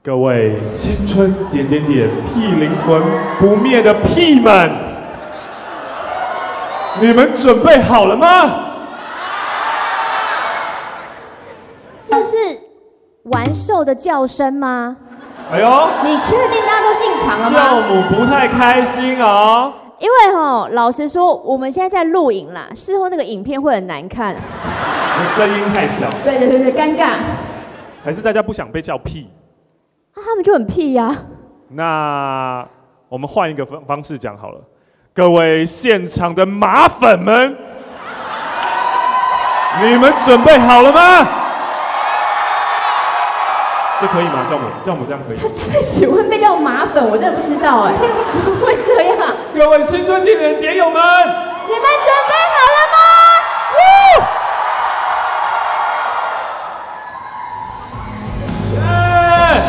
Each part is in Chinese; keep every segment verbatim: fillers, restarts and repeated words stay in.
各位青春点点点屁灵魂不灭的屁们，你们准备好了吗？ 这是玩兽的叫声吗？ 哎呦， 你确定大家都进场了吗？ 教母不太开心哦。 因为哈，老实说，我们现在在录影啦，事后那个影片会很难看， 声音太小。 对对对对，尴尬。 还是大家不想被叫屁？ 啊，他们就很屁呀、啊。 那我们换一个方方式讲好了，各位现场的马粉们，你们准备好了吗？这可以吗？教母，教母这样可以吗？ 他喜欢被叫马粉，我真的不知道哎，怎么会这样？ 各位青春点点点友们， 你们准备好了吗？ 耶！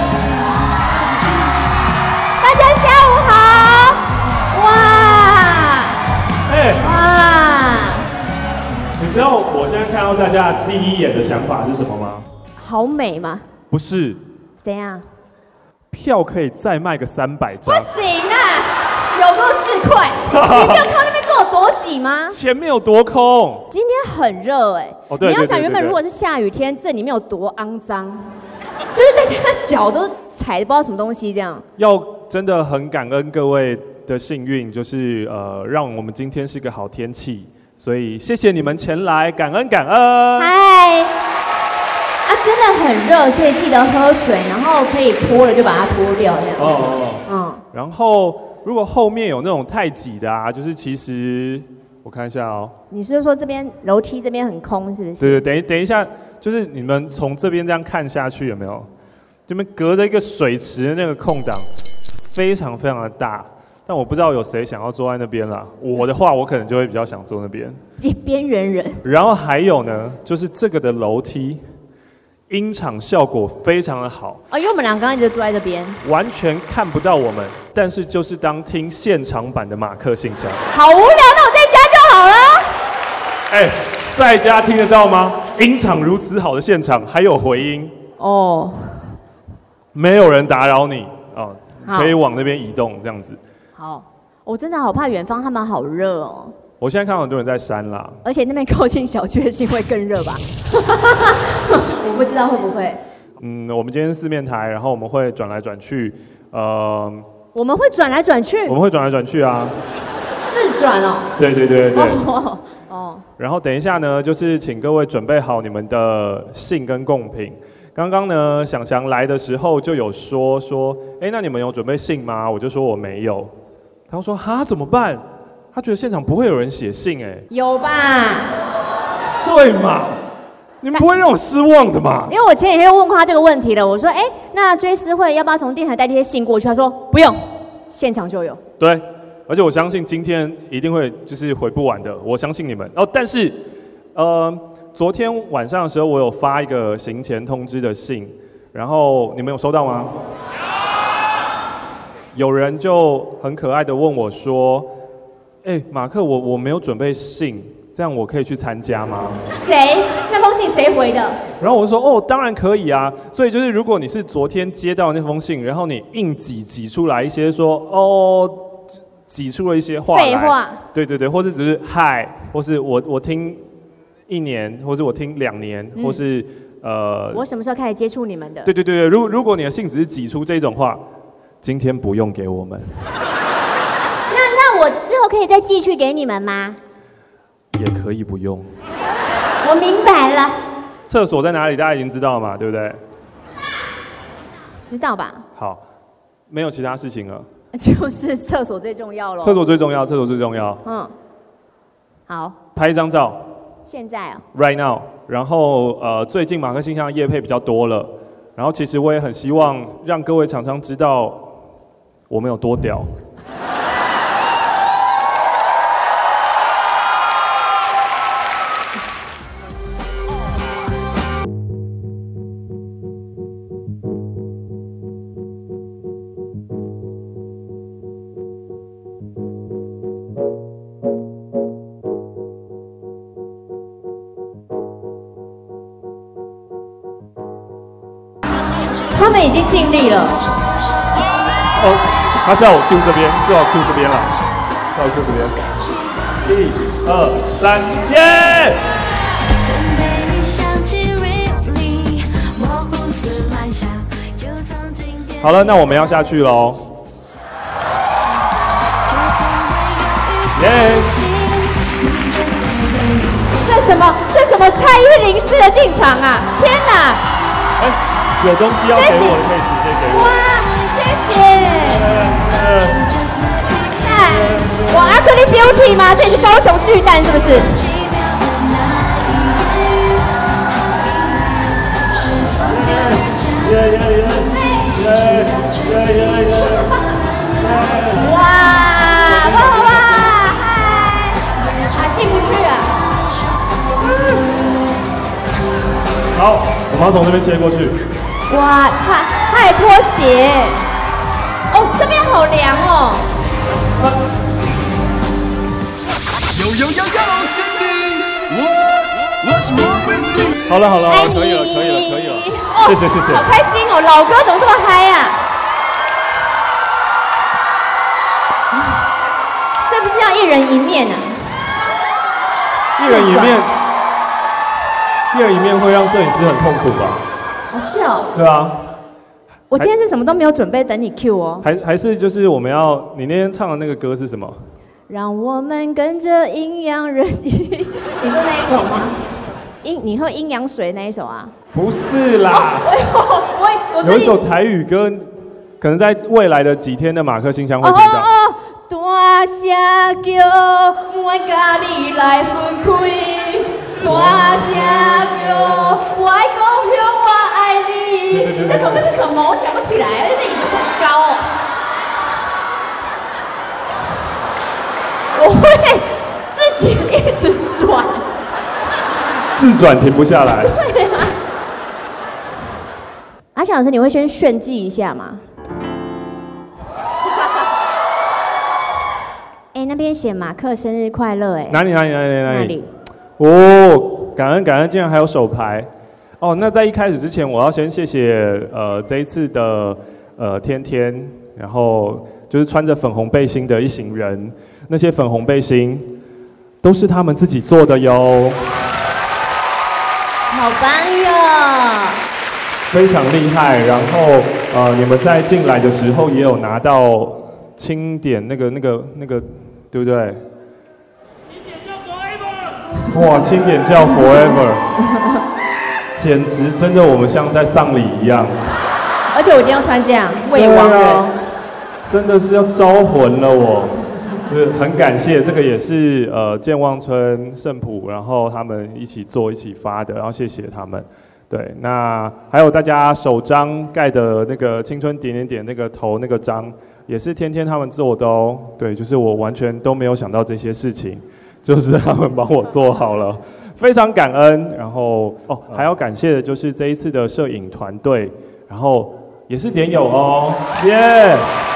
大家下午好！哇！ 哎！ 哇！ 你知道我现在看到大家第一眼的想法是什么吗？ 好美吗？ 不是。 怎样？ 票可以再卖个三百张。 不行啊，有够四块。你没有看那边坐有多挤吗？ 前面有多空？ 今天很热哎、欸。哦， 对。 你要想原本如果是下雨天，这里面有多肮脏，就是大家脚都踩不知道什么东西这样。 要真的很感恩各位的幸运，就是呃，让我们今天是个好天气，所以谢谢你们前来，感恩感恩。 嗨。啊，真的很热，所以记得喝水，然后可以脱了就把它脱掉，这样。哦哦哦。 嗯。然后，如果后面有那种太挤的啊，就是其实我看一下哦。 你是说这边楼梯这边很空，是不是？ 对对，等一等一下，就是你们从这边这样看下去，有没有？这边隔着一个水池的那个空档，非常非常的大。但我不知道有谁想要坐在那边啦。我的话，我可能就会比较想坐那边。 边边缘人。 然后还有呢，就是这个的楼梯。音场效果非常的好哦，因为我们俩刚刚一直坐在这边， 完全看不到我们，但是就是当听现场版的马克信箱。 好无聊，那我在家就好了。 哎，在家听得到吗？音场如此好的现场，还有回音哦，没有人打扰你哦，可以往那边移动这样子。 好，我真的好怕远方他们好热哦。 我现在看到很多人在山啦， 而且那边靠近小确幸会更热吧？我不知道会不会。 嗯，我们今天四面台，然后我们会转来转去，呃， 我们会转来转去， 我们会转来转去啊， 自转哦。 对对对对。 哦。哦然后等一下呢，就是请各位准备好你们的信跟贡品。刚刚呢，想翔来的时候就有说说，哎，那你们有准备信吗？我就说我没有。他说哈怎么办？他觉得现场不会有人写信哎， 有吧？ 对嘛？你们不会让我失望的嘛？ 因为我前几天问过他这个问题了，我说，哎，那追思会要不要从电台带这些信过去？他说不用，现场就有。 对，而且我相信今天一定会就是回不完的，我相信你们。哦，但是，呃，昨天晚上的时候我有发一个行前通知的信，然后你们有收到吗？有人就很可爱的问我说。哎、欸，马克，我我没有准备信，这样我可以去参加吗？ 谁？那封信谁回的？ 然后我就说，哦，当然可以啊。所以就是，如果你是昨天接到那封信，然后你硬挤挤出来一些说，哦，挤出了一些话来， 废话， 对对对，或是只是嗨，或是我我听一年，或是我听两年，嗯、或是呃， 我什么时候开始接触你们的？ 对对对对，如果如果你的信只是挤出这种话，今天不用给我们。 我之后可以再寄去给你们吗？ 也可以不用。 我明白了。 厕所在哪里？大家已经知道了嘛，对不对？ 知道吧？ 好，没有其他事情了。 就是厕所最重要咯。 厕所最重要，厕所最重要。 嗯。好。 拍一张照。 现在啊、 喔。Right now。然后呃，最近马克信箱的业配比较多了，然后其实我也很希望让各位厂商知道我们有多屌。 他们已经经尽力了。 哦，他是要我 Q 这边，是要我 Q 这边了，是要我 Q 这边。一、二、三，耶！好了，那我们要下去喽。耶！ 这什么？这什么蔡依林式的进场啊！天哪！ 哎，有东西要给我的可以直接给我。 哇，谢谢。哎，我阿克力 Beauty 吗？这是高雄巨蛋是不是？ 耶耶耶耶耶耶耶！ 哇哇哇！嗨！啊，进不去啊！ 好，我们要从这边切过去。 哇，他他还脱鞋。哦，这边好凉哦。 Yo yo yo yo Cindy, what what's wrong with me? 好了好了，可以了可以了可以了， 哦、 谢谢谢谢。 好开心哦，老歌怎么这么嗨啊？是不是要一人一面啊？ 一人一面，一人一面会让摄影师很痛苦吧？ 好笑。 对啊。 我今天是什么都没有准备，等你 Q 哦。 还还是就是我们要，你那天唱的那个歌是什么？ 让我们跟着阴阳人。你说那一首吗？阴，你喝阴阳水那一首啊？ 不是啦。 哦、我我我有一首台语歌，可能在未来的几天的马克信箱会听到。 哦哦大声叫，我甲你来分开。大声叫，我爱讲响，我爱你。这首歌是什么？我想不起来，这椅子好高哦。我会自己一直转， 自转停不下来。 对啊。阿翔老师，你会先炫技一下吗？哎、欸，那边写马克生日快乐，哎， 哪里哪里哪里哪里？ 哪里？ 哦，感恩感恩，竟然还有手牌。哦，那在一开始之前，我要先谢谢呃这一次的呃天天，然后就是穿着粉红背心的一行人，那些粉红背心都是他们自己做的哟。 好棒哟！ 非常厉害。然后呃，你们在进来的时候也有拿到清点那个那个那个，对不对？哇，清点叫 Forever， 简直真的我们像在丧礼一样。 而且我今天要穿这样，未亡人、啊， 真的是要招魂了我。就是很感谢，这个也是呃健忘村圣普，然后他们一起做一起发的，然后谢谢他们。对，那还有大家手章盖的那个青春点点点那个头那个章，也是天天他们做的哦。对，就是我完全都没有想到这些事情，就是他们帮我做好了，非常感恩。然后哦，还要感谢的就是这一次的摄影团队，然后也是点友哦，耶、yeah ！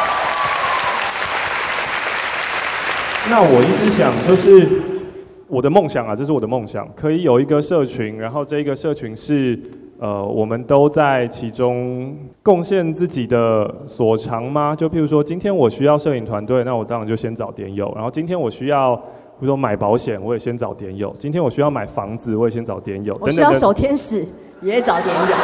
那我一直想，就是我的梦想啊，这是我的梦想，可以有一个社群，然后这一个社群是，呃，我们都在其中贡献自己的所长吗？就譬如说，今天我需要摄影团队，那我当然就先找点友。然后今天我需要，比如说买保险，我也先找点友。今天我需要买房子，我也先找点友。 我需要守天使，也找点友。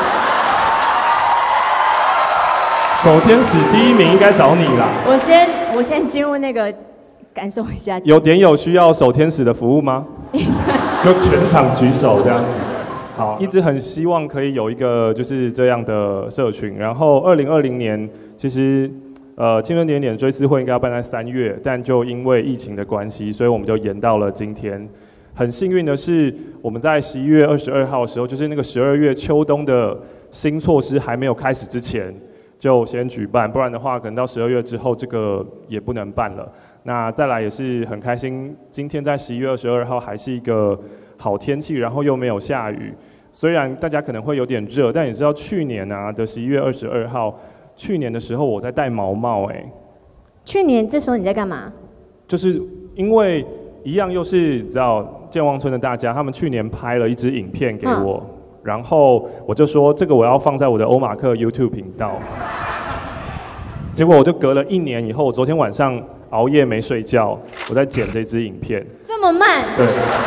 守天使第一名应该找你啦。 我先，我先进入那个。感受一下， 有点友需要守天使的服务吗？就全场举手这样子。好，一直很希望可以有一个就是这样的社群。然后二零二零年，其实呃青春点点追思会应该要办在三月，但就因为疫情的关系，所以我们就延到了今天。很幸运的是，我们在十一月二十二号的时候，就是那个十二月秋冬的新措施还没有开始之前，就先举办，不然的话，可能到十二月之后，这个也不能办了。那再来也是很开心，今天在十一月二十二号还是一个好天气，然后又没有下雨。虽然大家可能会有点热，但你知道去年啊的十一月二十二号，去年的时候我在戴毛帽哎、欸。 去年这时候你在干嘛？ 就是因为一样又是你知道健忘村的大家，他们去年拍了一支影片给我，嗯、 然后我就说这个我要放在我的欧马克 YouTube 频道。结果我就隔了一年以后，我昨天晚上熬夜没睡觉，我在剪这支影片。 这么慢？ 对。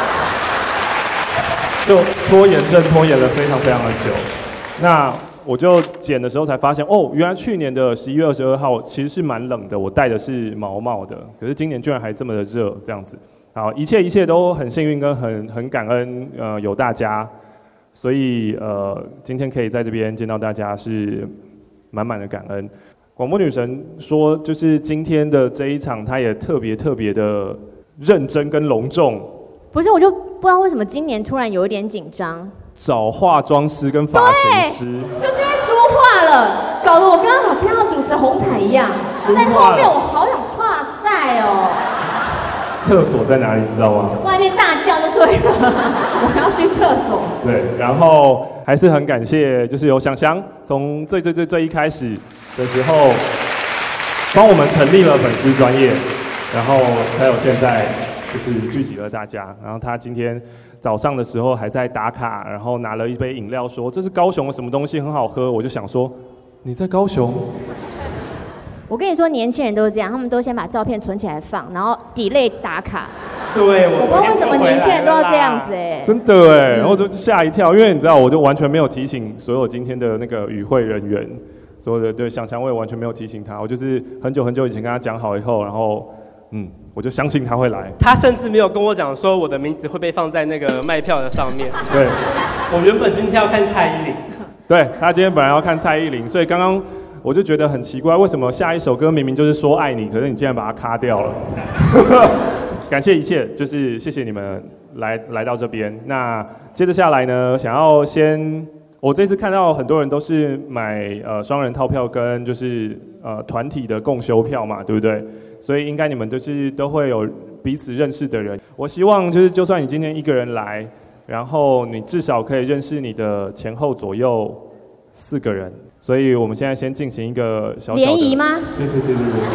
就拖延症拖延了非常非常的久。那我就剪的时候才发现，哦，原来去年的十一月二十二号其实是蛮冷的，我戴的是毛帽的，可是今年居然还这么的热，这样子。好，一切一切都很幸运跟很很感恩，呃，有大家，所以呃，今天可以在这边见到大家是满满的感恩。广播女神说，就是今天的这一场，她也特别特别的认真跟隆重。 不是，我就不知道为什么今年突然有一点紧张。 找化妆师跟发型师， 就是因为说话了，搞得我刚刚好像要主持红毯一样。在后面我好想剉赛哦。 厕所在哪里知道吗？ 外面大叫就对了，我要去厕所。 对，然后还是很感谢，就是有想想从最最最最一开始的时候，帮我们成立了粉丝专业，然后才有现在就是聚集了大家。然后他今天早上的时候还在打卡，然后拿了一杯饮料说这是高雄的什么东西很好喝，我就想说你在高雄。 我跟你说，年轻人都是这样，他们都先把照片存起来放，然后 delay 打卡。 对，我不知道为什么年轻人都要这样子哎， 真的哎，然后我就吓一跳，因为你知道，我就完全没有提醒所有今天的那个与会人员，所有的对想想我也完全没有提醒他，我就是很久很久以前跟他讲好以后，然后嗯，我就相信他会来。 他甚至没有跟我讲说我的名字会被放在那个卖票的上面。 对， 我原本今天要看蔡依林， 对他今天本来要看蔡依林，所以刚刚。我就觉得很奇怪，为什么下一首歌明明就是说爱你，可是你竟然把它卡掉了？感谢一切，就是谢谢你们来来到这边。那接着下来呢，想要先，我这次看到很多人都是买呃双人套票跟就是呃团体的共修票嘛，对不对？所以应该你们就是都会有彼此认识的人。我希望就是就算你今天一个人来，然后你至少可以认识你的前后左右四个人。所以我们现在先进行一个小小的联谊吗？ 对对对对对。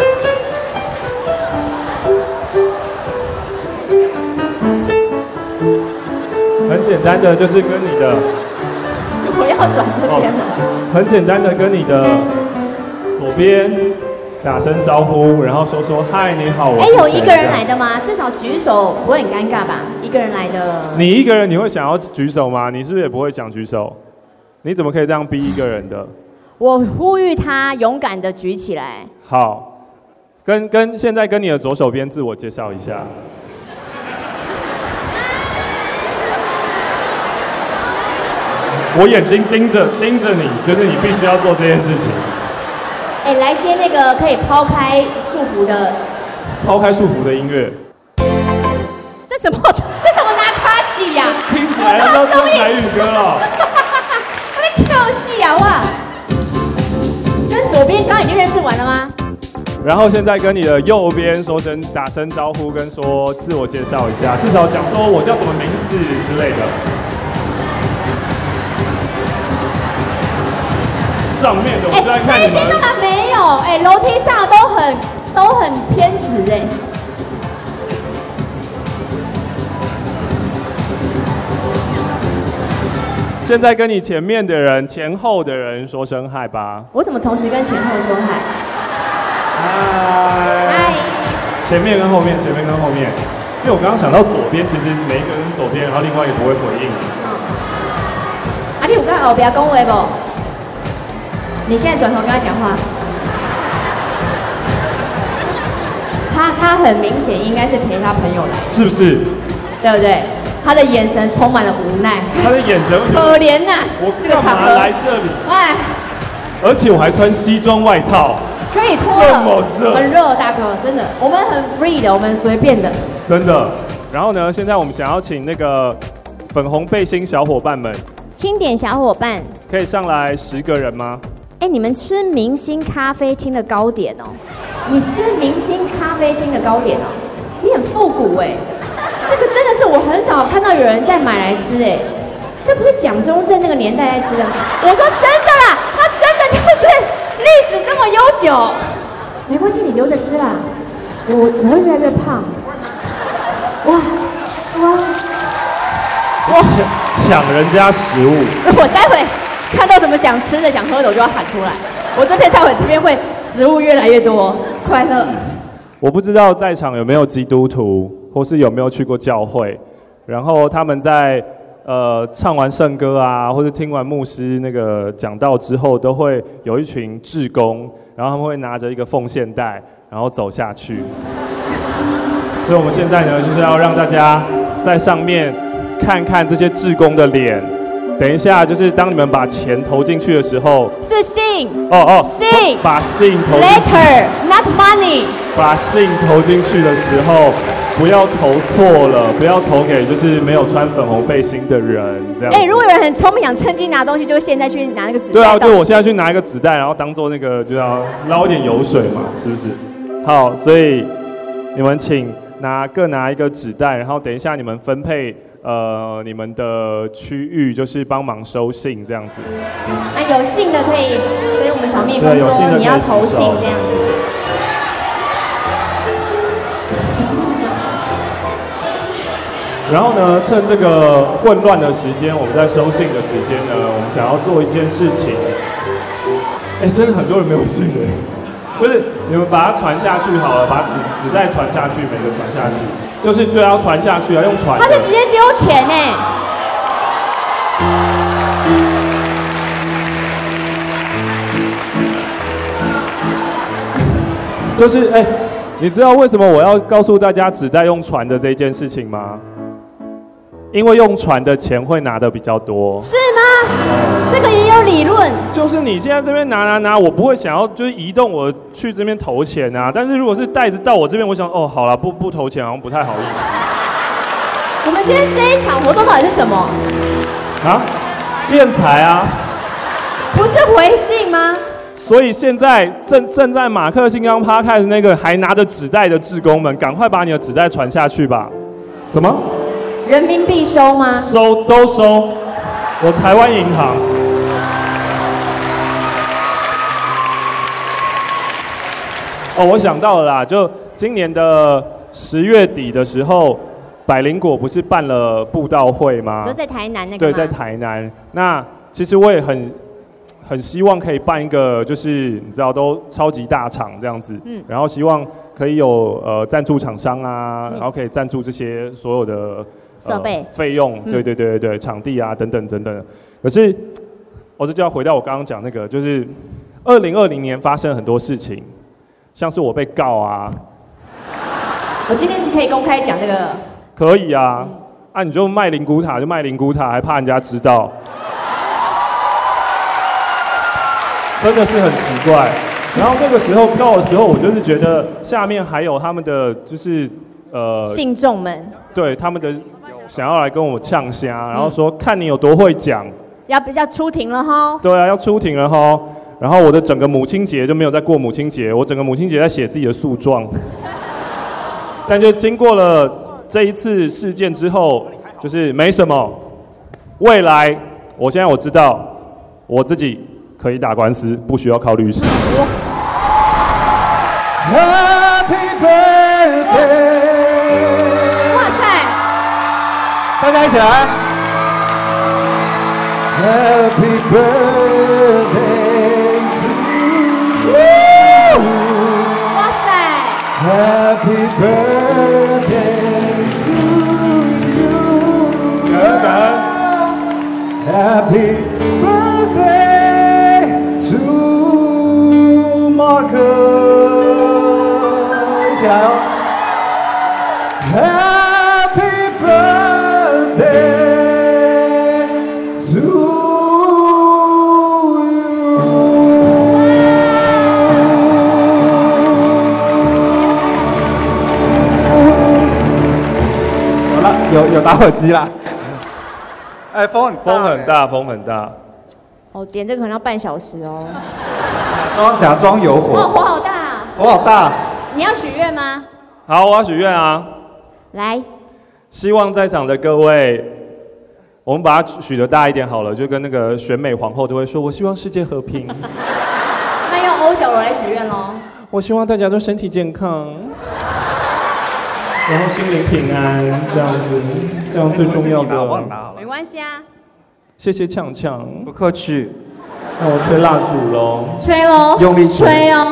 很简单的，就是跟你的， 我要转这边了。 很简单的跟你的左边打声招呼，然后说说嗨，你好，我是谁。 哎，有一个人来的吗？至少举手不会很尴尬吧？一个人来的。 你一个人你会想要举手吗？你是不是也不会想举手？你怎么可以这样逼一个人的？ 我呼吁他勇敢的举起来。 好，跟跟现在跟你的左手边自我介绍一下。我眼睛盯着盯着你，就是你必须要做这件事情。 哎，来些那个可以抛开束缚的， 抛开束缚的音乐。 这什么？这怎么拿卡西呀？ 听起来要唱台语歌了。 跳戏啊！哇，跟左边刚刚已经认识完了吗？ 然后现在跟你的右边说声打声招呼，跟说自我介绍一下，至少讲说我叫什么名字之类的。上面的我们在看你们。 这边根本没有，哎，楼梯上都很都很偏直哎。 现在跟你前面的人、前后的人说声嗨吧。 我怎么同时跟前后说嗨？ 嗨。嗨。前面跟后面，前面跟后面。因为我刚刚想到左边，其实每一个人左边，然后另外一个不会回应。 嗯。啊，你有跟后边讲话不？你现在转头跟他讲话。他他很明显应该是陪他朋友来， 是不是？ 对不对？他的眼神充满了无奈， 他的眼神可怜呐、啊！ 我干嘛来这里？ 哎， 而且我还穿西装外套， 可以脱了，这么热，很热，大哥，真的，我们很 free 的，我们随便的， 真的。然后呢，现在我们想要请那个粉红背心小伙伴们， 清点小伙伴， 可以上来十个人吗？ 哎，你们吃明星咖啡厅的糕点哦，你吃明星咖啡厅的糕点哦，你很复古哎。这个真的是我很少看到有人在买来吃哎，这不是蒋中正那个年代在吃的吗？我说真的啦，它真的就是历史这么悠久。没关系，你留着吃啦，我我会越来越胖。哇哇！ 抢抢人家食物。 我待会看到什么想吃的、想喝的，我就要喊出来。我这边待会这边会食物越来越多，快乐。 我不知道在场有没有基督徒，或是有没有去过教会，然后他们在呃唱完圣歌啊，或者听完牧师那个讲道之后，都会有一群志工，然后他们会拿着一个奉献袋，然后走下去。所以我们现在呢，就是要让大家在上面看看这些志工的脸。等一下，就是当你们把钱投进去的时候， 是信哦哦， 信， 把信投进去 letter not money， 把信投进去的时候，不要投错了，不要投给就是没有穿粉红背心的人，这样。 哎、欸，如果有人很聪明，想趁机拿东西，就现在去拿那个纸袋。 对啊，对，我现在去拿一个纸袋，然后当做那个就要捞一点油水嘛，是不是？好，所以你们请拿各拿一个纸袋，然后等一下你们分配。呃，你们的区域就是帮忙收信这样子。 啊，有信的可以跟我们小蜜蜂说你要投信这样子。 然后呢，趁这个混乱的时间，我们在收信的时间呢，我们想要做一件事情。哎，真的很多人没有信哎，就是你们把它传下去好了，把纸纸袋传下去，每个传下去。就是对，要传下去啊，用传的。 他是直接丢钱哎。 就是哎、欸，你知道为什么我要告诉大家纸袋用传的这件事情吗？因为用传的钱会拿的比较多。 是吗？这个也有理论。 就是你现在这边拿拿拿，我不会想要就是移动我去这边投钱啊。但是如果是袋子到我这边，我想哦，好了，不不投钱好像不太好意思。 我们今天这一场活动到底是什么？ 啊？敛财啊？ 不是回信吗？ 所以现在正正在马克信箱趴开的那个还拿着纸袋的志工们，赶快把你的纸袋传下去吧。什么？ 人民币收吗？ 收都收，我台湾银行。哦，我想到了啦，就今年的十月底的时候，百灵果不是办了布道会吗？ 就在台南那个。 对，在台南。那其实我也很很希望可以办一个，就是你知道都超级大场这样子，嗯，然后希望可以有呃赞助厂商啊，嗯、然后可以赞助这些所有的。 设备、 费、呃、用，对对对对对，场地啊等等等等。可是，我这就要回到我刚刚讲那个，就是二零二零年发生很多事情，像是我被告啊。 我今天可以公开讲这个？ 可以啊，嗯、啊你就卖灵骨塔就卖灵骨塔，还怕人家知道？真的是很奇怪。然后那个时候告的时候，我就是觉得下面还有他们的就是呃信众们， 对他们的。想要来跟我呛虾，然后说看你有多会讲， 要不要出庭了哈？ 对啊，要出庭了哈。然后我的整个母亲节就没有再过母亲节，我整个母亲节在写自己的诉状。但就经过了这一次事件之后，就是没什么。未来，我现在我知道我自己可以打官司，不需要靠律师。Happy birthday。大家一起来 ！Happy birthday to you！ 哇塞 ！Happy birthday to you！ 感恩感恩 ！Happy birthday to Marcus！ 一起来哦 ！Happy birthday！有有打火机啦！哎，风很风很大，风很大。 哦，点这个可能要半小时哦。 假装假装有火。 哦，火好大。 火好大。 你要许愿吗？ 好，我要许愿啊！ 来。 希望在场的各位，我们把它许得大一点好了，就跟那个选美皇后都会说：“我希望世界和平。” 那用欧小柔来许愿喽。 我希望大家都身体健康。 然后心灵平安这样子，这样最重要的。 没关系啊。 谢谢呛呛， 不客气。 那我吹蜡烛喽。 吹喽。 用力吹哦。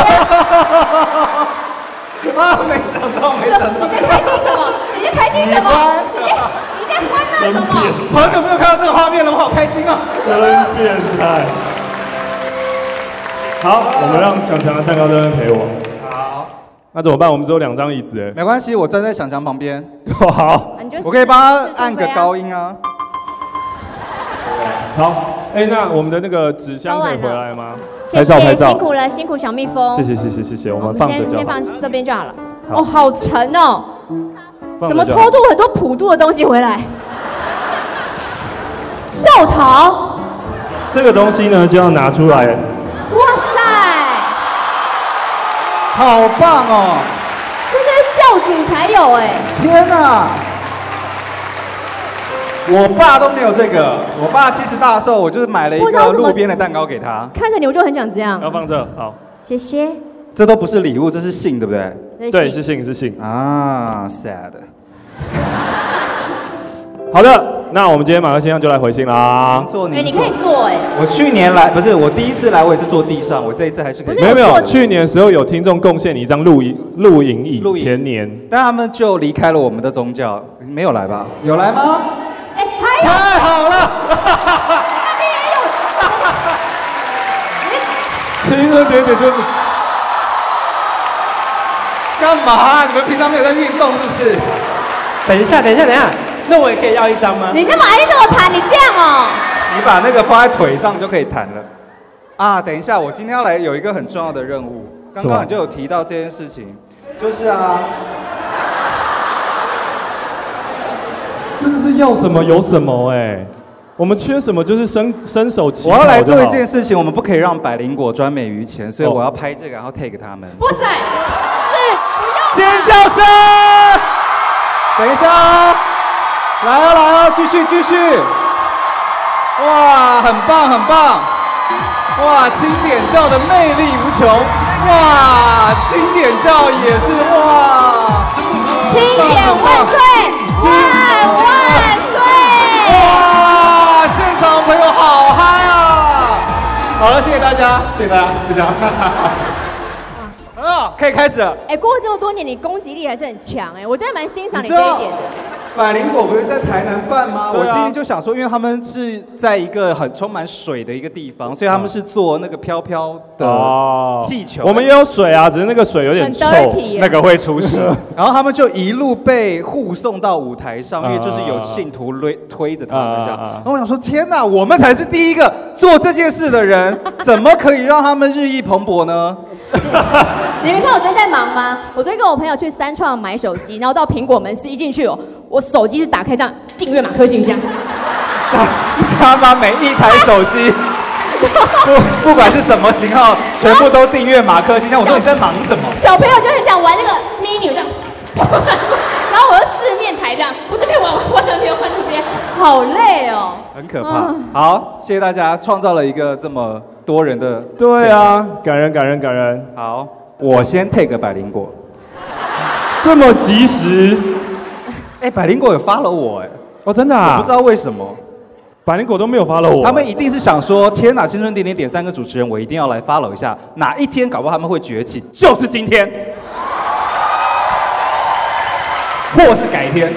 啊！没想到，没想到。 你在开心什么？你在开心什么？你在你在欢乐什么？ 好久没有看到这个画面了，我好开心啊！ 真变态。好，我们让强强的蛋糕在那边陪我。 好。 那怎么办？我们只有两张椅子哎。 没关系，我站在想强旁边。 好。 我可以帮他按个高音啊。 好，哎，那我们的那个纸箱可以回来吗？ 拍照拍照，辛苦了，辛苦小蜜蜂。 谢谢谢谢谢谢，我们放着就好。 先放这边就好了。哦，好沉哦。怎么怎拖度很多普度的东西回来？寿桃。 这个东西呢就要拿出来。 哇塞！ 好棒哦！ 这是教主才有哎。 天哪！我爸都没有这个，我爸七十大寿，我就是买了一个路边的蛋糕给他。 看着你我就很想这样。 要放这，好。 谢谢。 这都不是礼物，这是信，对不对？ 对，是信，是信。 啊 ，sad。 好的，那我们今天马克先生就来回信啦。 坐你。 哎，你可以坐哎。 我去年来不是我第一次来，我也是坐地上，我这一次还是可以。 没有没有，去年的时候有听众贡献你一张露营露营椅，前年， 但他们就离开了我们的宗教，没有来吧？有来吗？ 哎，还有。 太好了！ 那边也有。 青春点点就是。 干嘛？你们平常没有在运动是不是？ 等一下，等一下，等一下，那我也可以要一张吗？ 你干嘛？你怎么弹？你这样哦。 你把那个放在腿上就可以弹了。啊，等一下，我今天要来有一个很重要的任务。刚刚你就有提到这件事情，就是啊。 真的是要什么有什么哎，我们缺什么就是伸伸手起。 我要来做一件事情，我们不可以让百灵果专美于前，所以我要拍这个，然后 take 他们。 哇塞，是不尖叫声！等一下，来啊来啊，继续继续。哇，很棒很棒！哇，经典教的魅力无穷。哇，经典教也是哇。 经典万岁！万万岁！ 哇，现场朋友好嗨啊！好了，谢谢大家，谢谢大家，就这样。很好，可以开始了。 哎，过了这么多年，你攻击力还是很强哎，我真的蛮欣赏你这一点的。 百灵果不是在台南办吗？我心里就想说，因为他们是在一个很充满水的一个地方，所以他们是做那个飘飘的气球。 我们也有水啊，只是那个水有点臭，那个会出事。 然后他们就一路被护送到舞台上，因为就是有信徒推推着他们这样。然后我想说，天哪，我们才是第一个做这件事的人，怎么可以让他们日益蓬勃呢？ 你没看我昨天在忙吗？我昨天跟我朋友去三创买手机，然后到苹果门市一进去哦，我手机是打开这样订阅马克信箱。 他把每一台手机，不不管是什么型号，全部都订阅马克信箱。我说你在忙什么？ 小朋友就很想玩那个 mini 这样，然后我就四面台这样，我这边玩玩那边玩那边，好累哦， 很可怕。好，谢谢大家创造了一个这么多人的。 对啊，感人感人感人。 好，我先 take 百灵果。 这么及时。 哎，百灵果有 follow 我哎， 哦，真的啊？ 我不知道为什么， 百灵果都没有 follow 我。 他们一定是想说，天哪，青春点点点三个主持人，我一定要来 follow 一下，哪一天搞不好他们会崛起，就是今天，或是改天。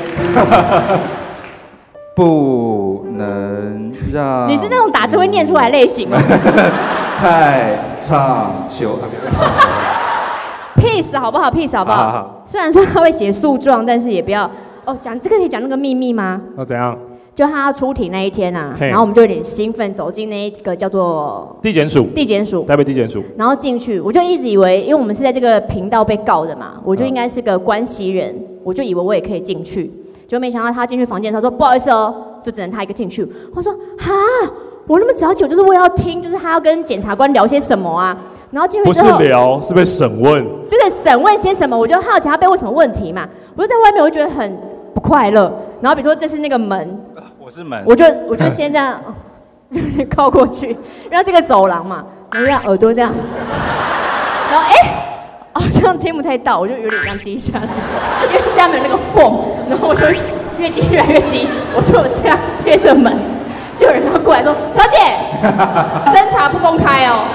不能让你是那种打字会念出来类型吗？ 太唱秋。 peace 好不好 ？peace 好不好？ 好好好虽然说他会写诉状，但是也不要哦。讲这个可以讲那个秘密吗？ 哦，怎样？ 就他要出庭那一天啊，然后我们就有点兴奋，走进那一个叫做地检署， 地检署， 台北地检署。 然后进去，我就一直以为，因为我们是在这个频道被告的嘛，我就应该是个关系人，我就以为我也可以进去，就没想到他进去房间的时候说不好意思哦，就只能他一个进去。我说哈，我那么早起，我就是为了要听，就是他要跟检察官聊些什么啊。然后进去之后不是聊，是被审问， 就是审问些什么，我就好奇他被问什么问题嘛。我就在外面，我就觉得很不快乐。然后比如说这是那个门， 我是门， 我就我就先这样，就靠过去，然后这个走廊嘛，然后这样耳朵这样，然后哎、 好像听不太到，我就有点这样低下来，因为下面有那个缝，然后我就越低越来越低，我就这样接着门，就有人要过来说：“小姐，侦查不公开哦。”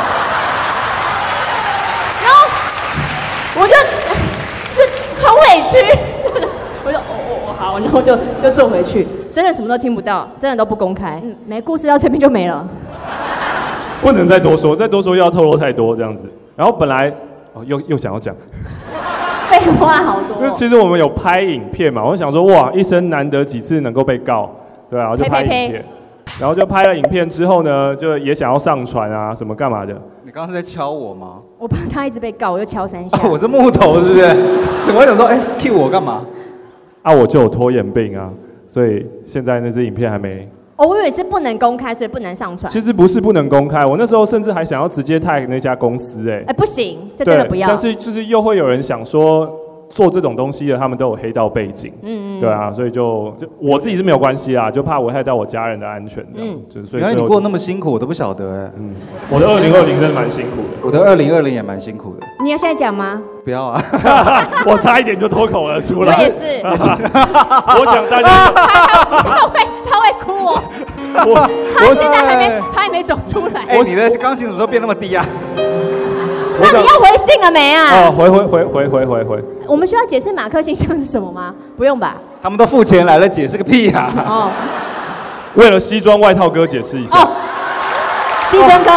然后我就就很委屈，我就哦哦哦好，然后就又坐回去，真的什么都听不到，真的都不公开，嗯，没故事到这边就没了。 不能再多说，再多说又要透露太多这样子。然后本来哦又又想要讲。 废话好多、哦。 其实我们有拍影片嘛，我想说哇，一生难得几次能够被告，对啊，我就拍影片，呸呸呸然后就拍了影片之后呢，就也想要上传啊，什么干嘛的。 你刚刚是在敲我吗？ 我怕他一直被告，我就敲三下。 啊、我是木头，是不是？我想说，哎、欸、，cue 我干嘛？ 啊，我就有拖延病啊，所以现在那支影片还没。 哦，我以为是不能公开，所以不能上传。 其实不是不能公开，我那时候甚至还想要直接 tag 那家公司、欸，哎， 哎，不行，这真的不要。 但是就是又会有人想说，做这种东西的他们都有黑道背景，嗯嗯，对啊，所以就就我自己是没有关系啊，就怕危害到我家人的安全，嗯，就所以。 原来你过得那么辛苦，我都不晓得哎、欸。 嗯，我的二零二零真的蛮辛苦的， 我的二零二零也蛮辛苦的。 你要现在讲吗？ 不要啊！ 我差一点就脱口而出了。 我也是。 我想大家他他会他会哭哦。我他现在还没他还没走出来。 哎、欸，你的钢琴怎么都变那么低啊？ 那你要回信了没啊？ 哦，回回回回回回回。 我们需要解释马克信箱是什么吗？不用吧？ 他们都付钱来了，解释个屁呀、啊！ 哦， 为了西装外套哥解释一下。 哦，西装哥，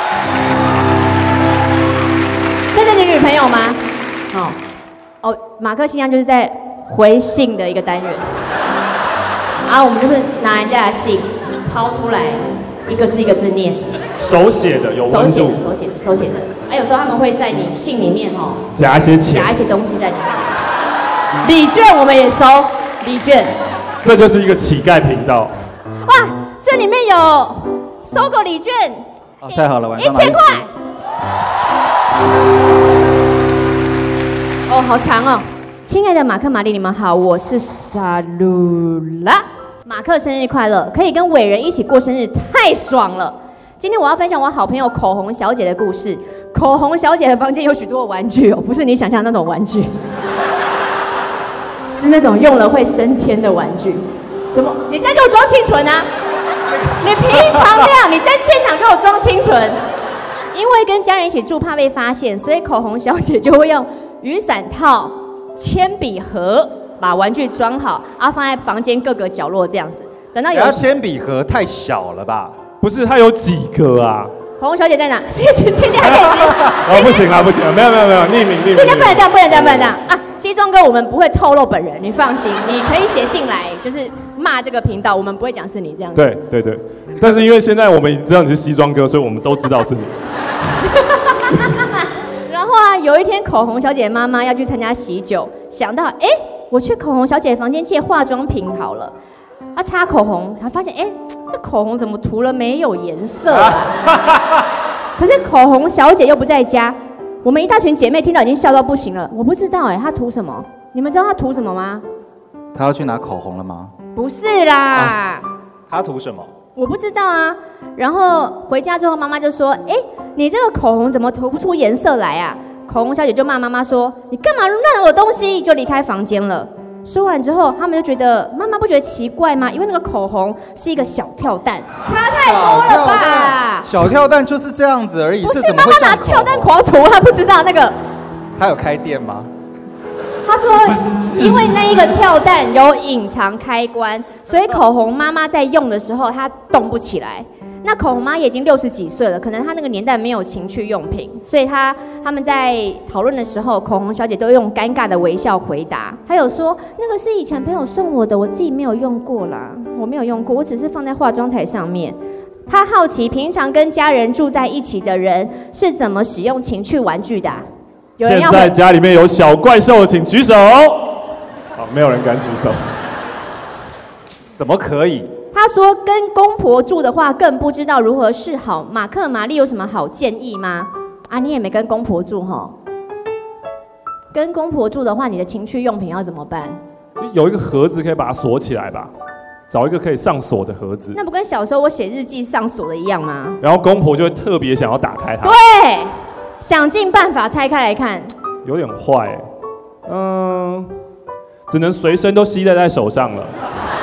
这是你女朋友吗？哦哦，马克信箱就是在回信的一个单元，然后我们就是拿人家的信掏出来，一个字一个字念。 手写的有温度， 手写的，手写的，手写的。哎、啊，有时候他们会在你信里面哦夹一些钱， 夹一些东西在里面。礼券我们也收，礼券。 这就是一个乞丐频道。 哇，这里面有搜狗礼券。 哦，太好了，晚上一千块。哦，好长哦。亲爱的马克、玛丽，你们好，我是萨鲁拉。马克生日快乐！可以跟伟人一起过生日，太爽了。今天我要分享我好朋友口红小姐的故事。口红小姐的房间有许多玩具哦，不是你想象的那种玩具，是那种用了会升天的玩具。什么？你在给我装清纯啊？你平常那样，你在现场给我装清纯。因为跟家人一起住，怕被发现，所以口红小姐就会用雨伞套、铅笔盒把玩具装好，然后放在房间各个角落这样子。等到有铅笔盒太小了吧？ 不是，它有几个啊？ 口红小姐在哪？今天今天还可以接？ 哦，不行啊，不行啊，没有没有没有，匿名匿名。 今天不能这样，不能这样，不能这样啊！西装哥，我们不会透露本人，你放心，你可以写信来，就是骂这个频道，我们不会讲是你这样子。 对对对，但是因为现在我们已经知道你是西装哥，所以我们都知道是你。 然后啊，有一天口红小姐妈妈要去参加喜酒，想到哎、欸，我去口红小姐房间借化妆品好了。啊，擦口红，还发现哎、欸，这口红怎么涂了没有颜色啊？可是口红小姐又不在家，我们一大群姐妹听到已经笑到不行了。我不知道哎、欸，她涂什么？你们知道她涂什么吗？ 她要去拿口红了吗？ 不是啦。啊、 她涂什么？ 我不知道啊。然后回家之后，妈妈就说：“哎、欸，你这个口红怎么涂不出颜色来啊？”口红小姐就骂妈妈说：“你干嘛乱我东西？”就离开房间了。说完之后，他们就觉得妈妈不觉得奇怪吗？因为那个口红是一个小跳蛋，差太多了吧？ 小跳蛋就是这样子而已。 不是，妈妈拿跳蛋狂涂，她不知道那个。 她有开店吗？ 她说，因为那一个跳蛋有隐藏开关，所以口红妈妈在用的时候它动不起来。那口红妈也已经六十几岁了，可能她那个年代没有情趣用品，所以她他们在讨论的时候，口红小姐都用尴尬的微笑回答。她有说那个是以前朋友送我的，我自己没有用过啦，我没有用过，我只是放在化妆台上面。她好奇平常跟家人住在一起的人是怎么使用情趣玩具的、啊。有人要现在家里面有小怪兽，请举手。好，没有人敢举手。 怎么可以？ 他说跟公婆住的话更不知道如何是好。马克、玛丽有什么好建议吗？啊，你也没跟公婆住齁。跟公婆住的话，你的情趣用品要怎么办？ 有一个盒子可以把它锁起来吧，找一个可以上锁的盒子。 那不跟小时候我写日记上锁的一样吗？ 然后公婆就会特别想要打开它。 对， 想尽办法拆开来看。 有点坏、欸，嗯，只能随身都携带在手上了，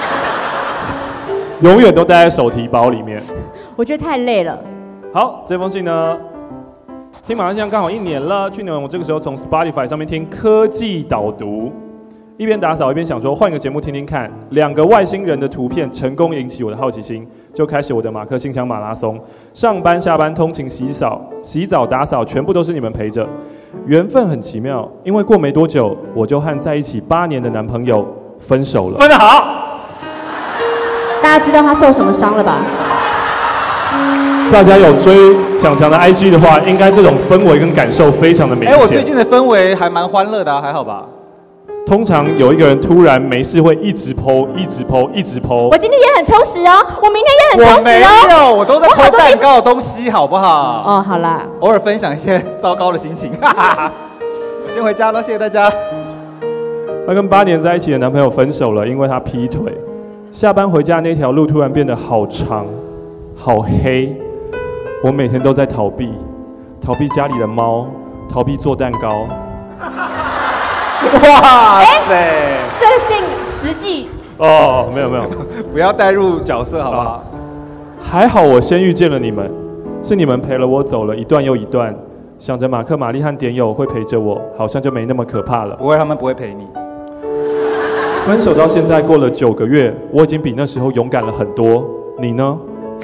永远都带在手提包里面。 我觉得太累了。 好，这封信呢，听马来西亚刚好一年了。去年我这个时候从 Spotify 上面听科技导读，一边打扫一边想说换个节目听听看。两个外星人的图片成功引起我的好奇心，就开始我的马克信箱马拉松。上班、下班、通勤、洗澡、洗澡、打扫，全部都是你们陪着。缘分很奇妙，因为过没多久，我就和在一起八年的男朋友分手了。 分得好。 大家知道他受什么伤了吧？ 大家有追强强的 I G 的话，应该这种氛围跟感受非常的明显。 哎，我最近的氛围还蛮欢乐的、啊，还好吧？ 通常有一个人突然没事会一直 po， 一直 po， 一直 po。 我今天也很充实哦，我明天也很充实哦。 我没有，我都在 po 蛋糕的东西，好不好？ 哦，好啦， 偶尔分享一些糟糕的心情。我先回家了，谢谢大家。 她跟八年在一起的男朋友分手了，因为他劈腿。下班回家那条路突然变得好长、好黑。我每天都在逃避，逃避家里的猫，逃避做蛋糕。 哇塞！ 这个信实际哦，没有没有， 不要带入角色，好不好？ 还好我先遇见了你们，是你们陪了我走了一段又一段。想着马克、玛丽和点友会陪着我，好像就没那么可怕了。 不会，他们不会陪你。 分手到现在过了九个月，我已经比那时候勇敢了很多。你呢？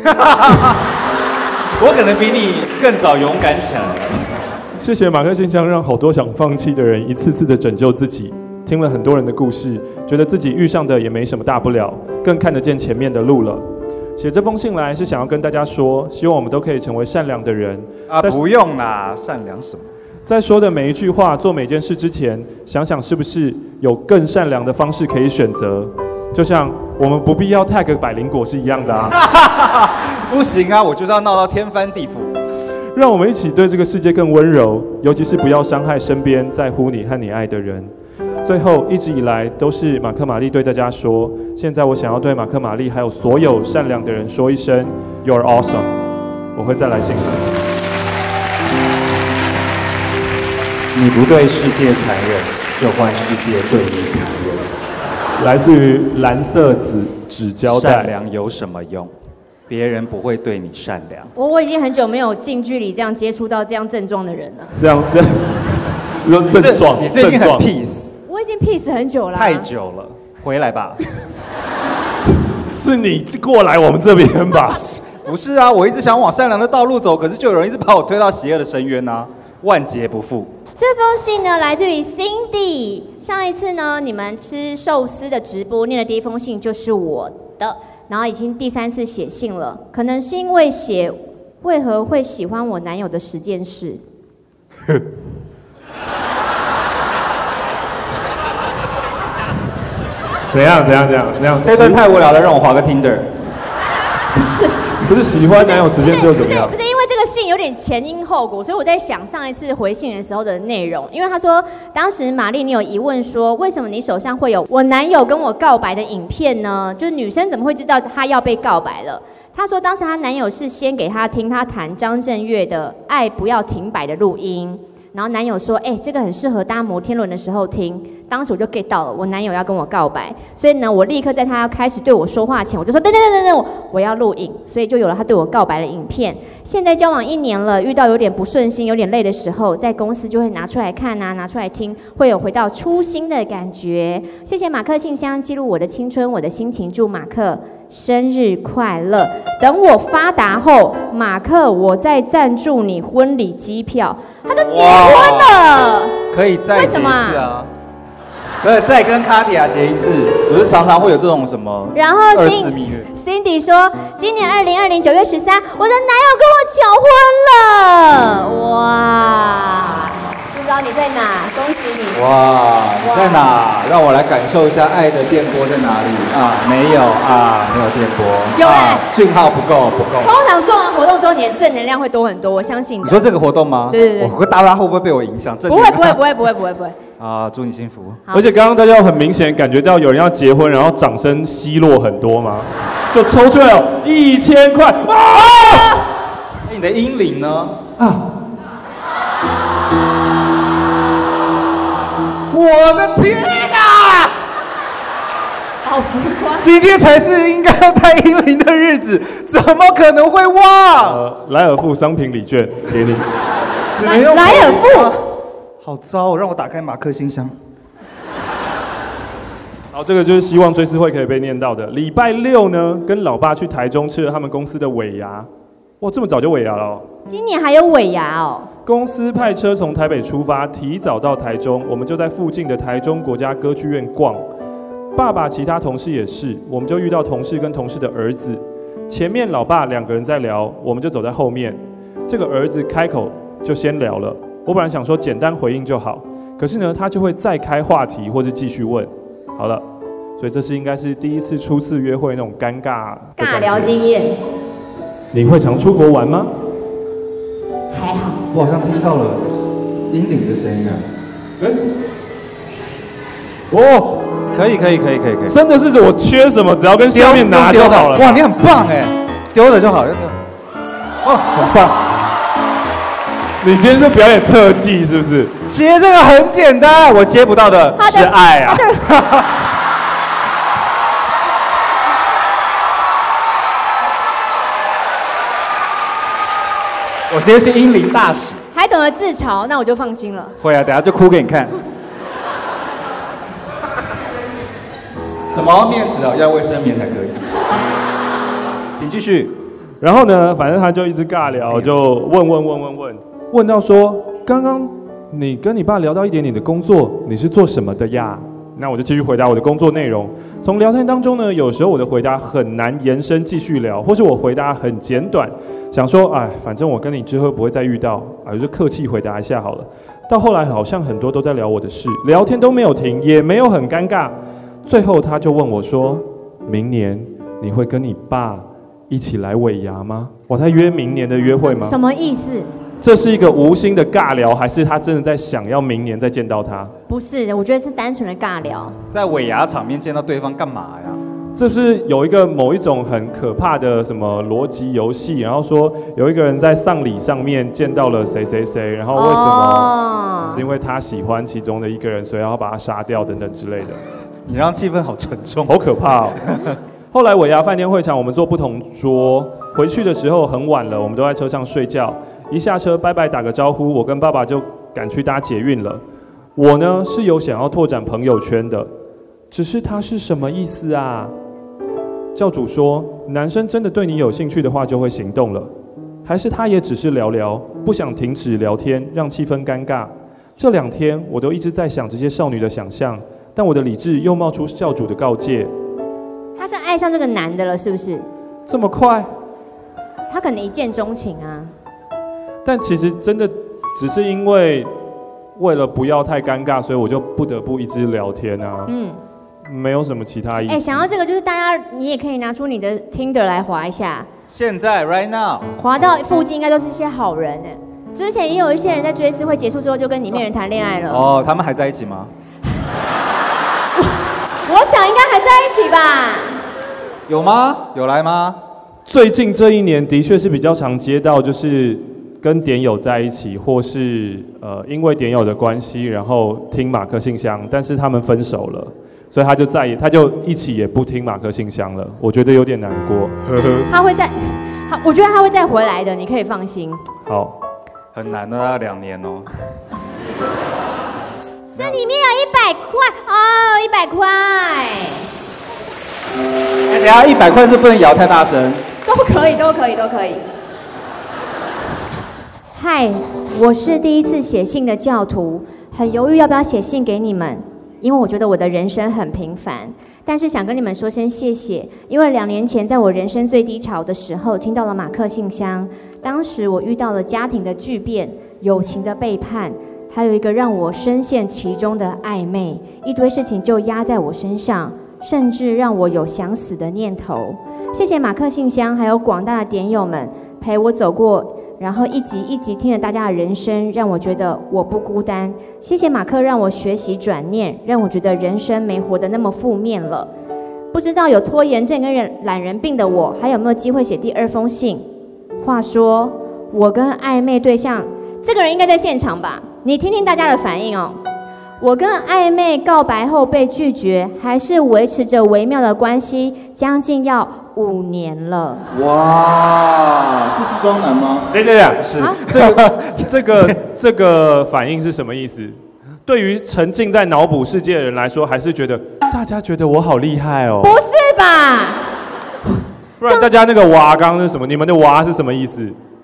我可能比你更早勇敢起来了。 谢谢马克信箱，让好多想放弃的人一次次的拯救自己。听了很多人的故事，觉得自己遇上的也没什么大不了，更看得见前面的路了。写这封信来是想要跟大家说，希望我们都可以成为善良的人。 啊，不用啦，善良什么？ 在说的每一句话、做每件事之前，想想是不是有更善良的方式可以选择。就像我们不必要 tag 百灵果是一样的啊。 不行啊，我就是要闹到天翻地覆。 让我们一起对这个世界更温柔，尤其是不要伤害身边在乎你和你爱的人。最后，一直以来都是马克玛丽对大家说，现在我想要对马克玛丽还有所有善良的人说一声 ，You're awesome。我会再来信的。 你不对世界残忍，就换世界对你残忍。 来自于蓝色纸纸胶带。 善良有什么用？别人不会对你善良。 我我已经很久没有近距离这样接触到这样症状的人了。 这样这样，你说症状？ 你最近很 peace。 我已经 peace 很久了。 太久了，回来吧。 是你过来我们这边吧？ 不是啊，我一直想往善良的道路走，可是就有人一直把我推到邪恶的深渊啊，万劫不复。 这封信呢，来自于 Cindy。上一次呢，你们吃寿司的直播念的第一封信就是我的，然后已经第三次写信了，可能是因为写为何会喜欢我男友的十件事。 怎样怎样怎样怎样？ 这段太无聊了，让我划个 Tinder。 不是， 不是喜欢男友十件事又怎么样？ 不是，不是因为这个信有点前因后果，所以我在想上一次回信的时候的内容。因为他说，当时玛丽你有疑问说，为什么你手上会有我男友跟我告白的影片呢？就是女生怎么会知道她要被告白了？她说，当时她男友是先给她听她弹张震岳的《爱不要停摆》的录音。然后男友说：“哎、欸，这个很适合搭摩天轮的时候听。”当时我就 get 到了，我男友要跟我告白，所以呢，我立刻在他要开始对我说话前，我就说：“等等等等等，我要录影。”所以就有了他对我告白的影片。现在交往一年了，遇到有点不顺心、有点累的时候，在公司就会拿出来看啊，拿出来听，会有回到初心的感觉。谢谢马克信箱记录我的青春，我的心情，祝马克生日快乐！等我发达后，马克，我再赞助你婚礼机票。他都结婚了， 可以再结一次啊！不是再跟卡蒂亚结一次，不是常常会有这种什么然后二次蜜月。 Cindy 说，今年二零二零九月十三，我的男友跟我求婚了，哇！不知道你在哪？恭喜你！ 哇，你在哪？让我来感受一下爱的电波在哪里啊？没有啊，没有电波。 有嘞、 啊，讯号不够，不够。 通常做完活动之后，你的正能量会多很多，我相信。 你说这个活动吗？ 对对对。 我大家会不会被我影响？ 不会不会不会不会不会不会。 啊，祝你幸福。 而且刚刚大家很明显感觉到有人要结婚，然后掌声稀落很多吗？就抽出来有一千块啊！ 你的阴灵呢？啊！ 我的天哪！ 好浮夸。 今天才是应该要带英灵的日子，怎么可能会忘？ 呃，莱尔富商品礼券给你， 只能用莱尔富。 好糟，让我打开马克信箱。 好，这个就是希望追思会可以被念到的。礼拜六呢，跟老爸去台中吃了他们公司的尾牙。哇，这么早就尾牙了哦！ 今年还有尾牙哦。 公司派车从台北出发，提早到台中，我们就在附近的台中国家歌剧院逛。爸爸其他同事也是，我们就遇到同事跟同事的儿子。前面老爸两个人在聊，我们就走在后面。这个儿子开口就先聊了，我本来想说简单回应就好，可是呢，他就会再开话题或是继续问。好了，所以这是应该是第一次初次约会那种尴尬的尬聊经验。 你会常出国玩吗？ 还好。 我好像听到了英灵的声音啊！ 哎，哦， 可以可以可以可以可以， 真的是我缺什么，只要跟下面拿就好了。 哇，你很棒哎，丢了就好了。哦，很棒。 你今天是表演特技是不是？ 接这个很简单，我接不到的是爱啊。我今天是英灵大使， 还懂得自嘲，那我就放心了。 会啊，等下就哭给你看。什么面纸啊？要卫生棉才可以。请继续。 然后呢，反正他就一直尬聊，就问问问问问，问到说，刚刚你跟你爸聊到一点点的工作，你是做什么的呀？那我就继续回答我的工作内容。从聊天当中呢，有时候我的回答很难延伸继续聊，或是我回答很简短，想说，哎，反正我跟你之后不会再遇到，啊，我就客气回答一下好了。到后来好像很多都在聊我的事，聊天都没有停，也没有很尴尬。最后他就问我说，明年你会跟你爸一起来尾牙吗？我在约明年的约会吗？ 什么意思？ 这是一个无心的尬聊，还是他真的在想要明年再见到他？ 不是，我觉得是单纯的尬聊。 在尾牙场面见到对方干嘛呀？ 这是有一个某一种很可怕的什么逻辑游戏，然后说有一个人在丧礼上面见到了谁谁谁，然后为什么？是因为他喜欢其中的一个人，所以要把他杀掉等等之类的。 你让气氛好沉重， 好可怕哦。后来尾牙饭店会场，我们坐不同桌，回去的时候很晚了，我们都在车上睡觉。一下车拜拜打个招呼，我跟爸爸就赶去搭捷运了。我呢是有想要拓展朋友圈的，只是他是什么意思啊？教主说，男生真的对你有兴趣的话就会行动了，还是他也只是聊聊，不想停止聊天，让气氛尴尬？这两天我都一直在想这些少女的想象，但我的理智又冒出教主的告诫。 他是爱上这个男的了，是不是？ 这么快？ 他可能一见钟情啊。 但其实真的只是因为为了不要太尴尬，所以我就不得不一直聊天啊。嗯，没有什么其他意思。 哎、欸，想要这个就是大家，你也可以拿出你的 Tinder 来滑一下。 现在 right now， 滑到附近应该都是一些好人呢。之前也有一些人在追思会结束之后就跟里面人谈恋爱了。 哦，他们还在一起吗？ 我想应该还在一起吧。 有吗？有来吗？ 最近这一年的确是比较常接到，就是跟点友在一起，或是呃因为点友的关系，然后听马克信箱，但是他们分手了，所以他就再也他就一起也不听马克信箱了，我觉得有点难过。 他会再，他我觉得他会再回来的，你可以放心。 好， 很难的，要两年哦。 这里面有一百块哦，一百块。 哎，等下一百块是不能摇太大声。 都可以，都可以，都可以。嗨，我是第一次写信的教徒，很犹豫要不要写信给你们，因为我觉得我的人生很平凡，但是想跟你们说声谢谢，因为两年前在我人生最低潮的时候，听到了马克信箱，当时我遇到了家庭的巨变、友情的背叛，还有一个让我深陷其中的暧昧，一堆事情就压在我身上，甚至让我有想死的念头。谢谢马克信箱，还有广大的点友们陪我走过，然后一集一集听了大家的人生，让我觉得我不孤单。谢谢马克让我学习转念，让我觉得人生没活得那么负面了。不知道有拖延症跟懒人病的我，还有没有机会写第二封信？话说，我跟暧昧对象，这个人应该在现场吧？你听听大家的反应哦。 我跟暧昧告白后被拒绝，还是维持着微妙的关系，将近要五年了。 哇，是西装男吗？ 对对对， 是。 啊、这个这个这个反应是什么意思？对于沉浸在脑补世界的人来说，还是觉得大家觉得我好厉害哦？ 不是吧？ 不然大家那个娃刚是什么？你们的娃是什么意思？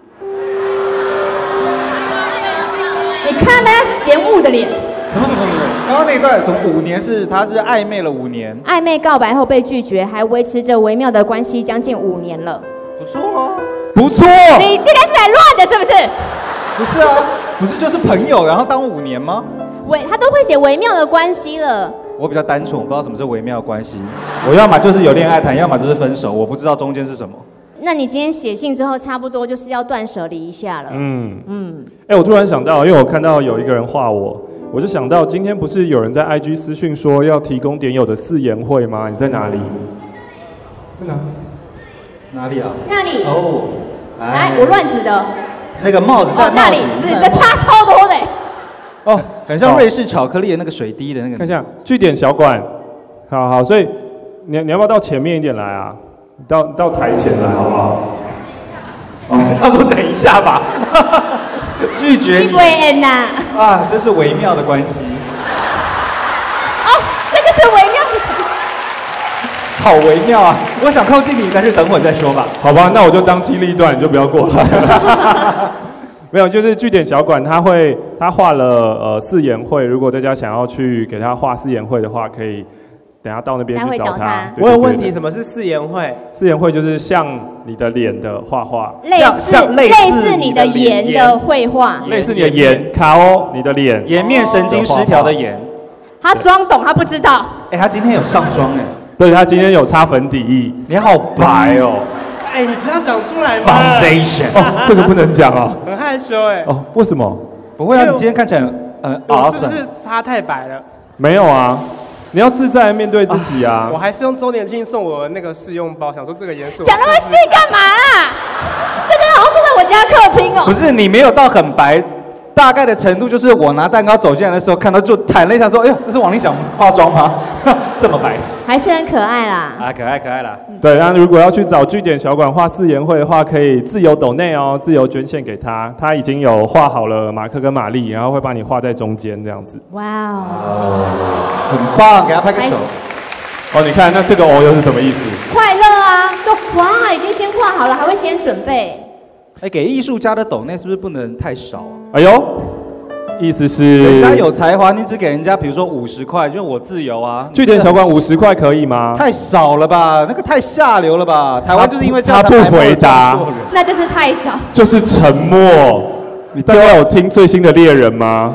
你看大家嫌恶的脸。 什么什么什么？刚刚那一段什么五年是他是暧昧了五年， 暧昧告白后被拒绝，还维持着微妙的关系将近五年了。 不错啊， 不错。 你今天是来乱的，是不是？ 不是啊，不是就是朋友，然后当五年吗？ 微他都会写微妙的关系了。 我比较单纯，我不知道什么是微妙的关系。我要么就是有恋爱谈，要么就是分手，我不知道中间是什么。 那你今天写信之后，差不多就是要断舍离一下了。嗯嗯。哎、欸，我突然想到，因为我看到有一个人画我。我就想到，今天不是有人在 I G 私讯说要提供点友的四言会吗？你在哪里？在哪？ 哪里啊？ 那里。 哦。 来，我乱指的。 那个帽子戴帽子。 哦，那里指的差超多的。 哦，很像瑞士巧克力的那个水滴的那个。 看一下，据点小馆。好好，所以你你要不要到前面一点来啊？到到台前来好不好？ 哦，他说等一下吧。拒绝你。 你呐！ 啊，这是微妙的关系。 哦，这个是微妙的。 好微妙啊！我想靠近你，但是等会再说吧。 好吧，那我就当机立断，你就不要过来了。没有，就是据点小馆，他会他画了呃四言会，如果大家想要去给他画四言会的话，可以。等下到那边去找他。 我有问题，什么是四言会？ 四言会就是像你的脸的画画， 类似类似你的颜的绘画， 类似你的颜卡哦，你的脸， 颜面神经失调的颜。 他装懂，他不知道。 哎，他今天有上妆哎。 对，他今天有擦粉底液。 你好白哦。 哎，你不要讲出来嘛。 Foundation。 哦，这个不能讲啊。 很害羞哎。 哦，为什么？ 不会啊，你今天看起来呃， 我是不是擦太白了？ 没有啊。你要自在面对自己啊！ 我还是用周年庆送我那个试用包，想说这个颜色。 讲那么细干嘛啦？这个好像坐在我家客厅哦。 不是，你没有到很白，大概的程度就是我拿蛋糕走进来的时候，看到就弹了一下，说：“哎呦，这是王林想化妆吗？这么白。” 还是很可爱啦。 啊，可爱可爱啦。 对，那如果要去找据点小馆画四言会的话，可以自由抖内哦，自由捐献给他。他已经有画好了马克跟玛丽，然后会把你画在中间这样子。 哇哦， 很棒，给他拍个手。 哦，你看，那这个哦又是什么意思？ 快乐啊，都哇已经先画好了，还会先准备。 哎，给艺术家的抖内是不是不能太少啊？ 哎呦。意思是， 人家有才华，你只给人家，比如说五十块，就是我自由啊。 据点小馆五十块可以吗？ 太少了吧，那个太下流了吧？台湾就是因为这样他不回答， 那就是太少， 就是沉默。你大家有听最新的猎人吗？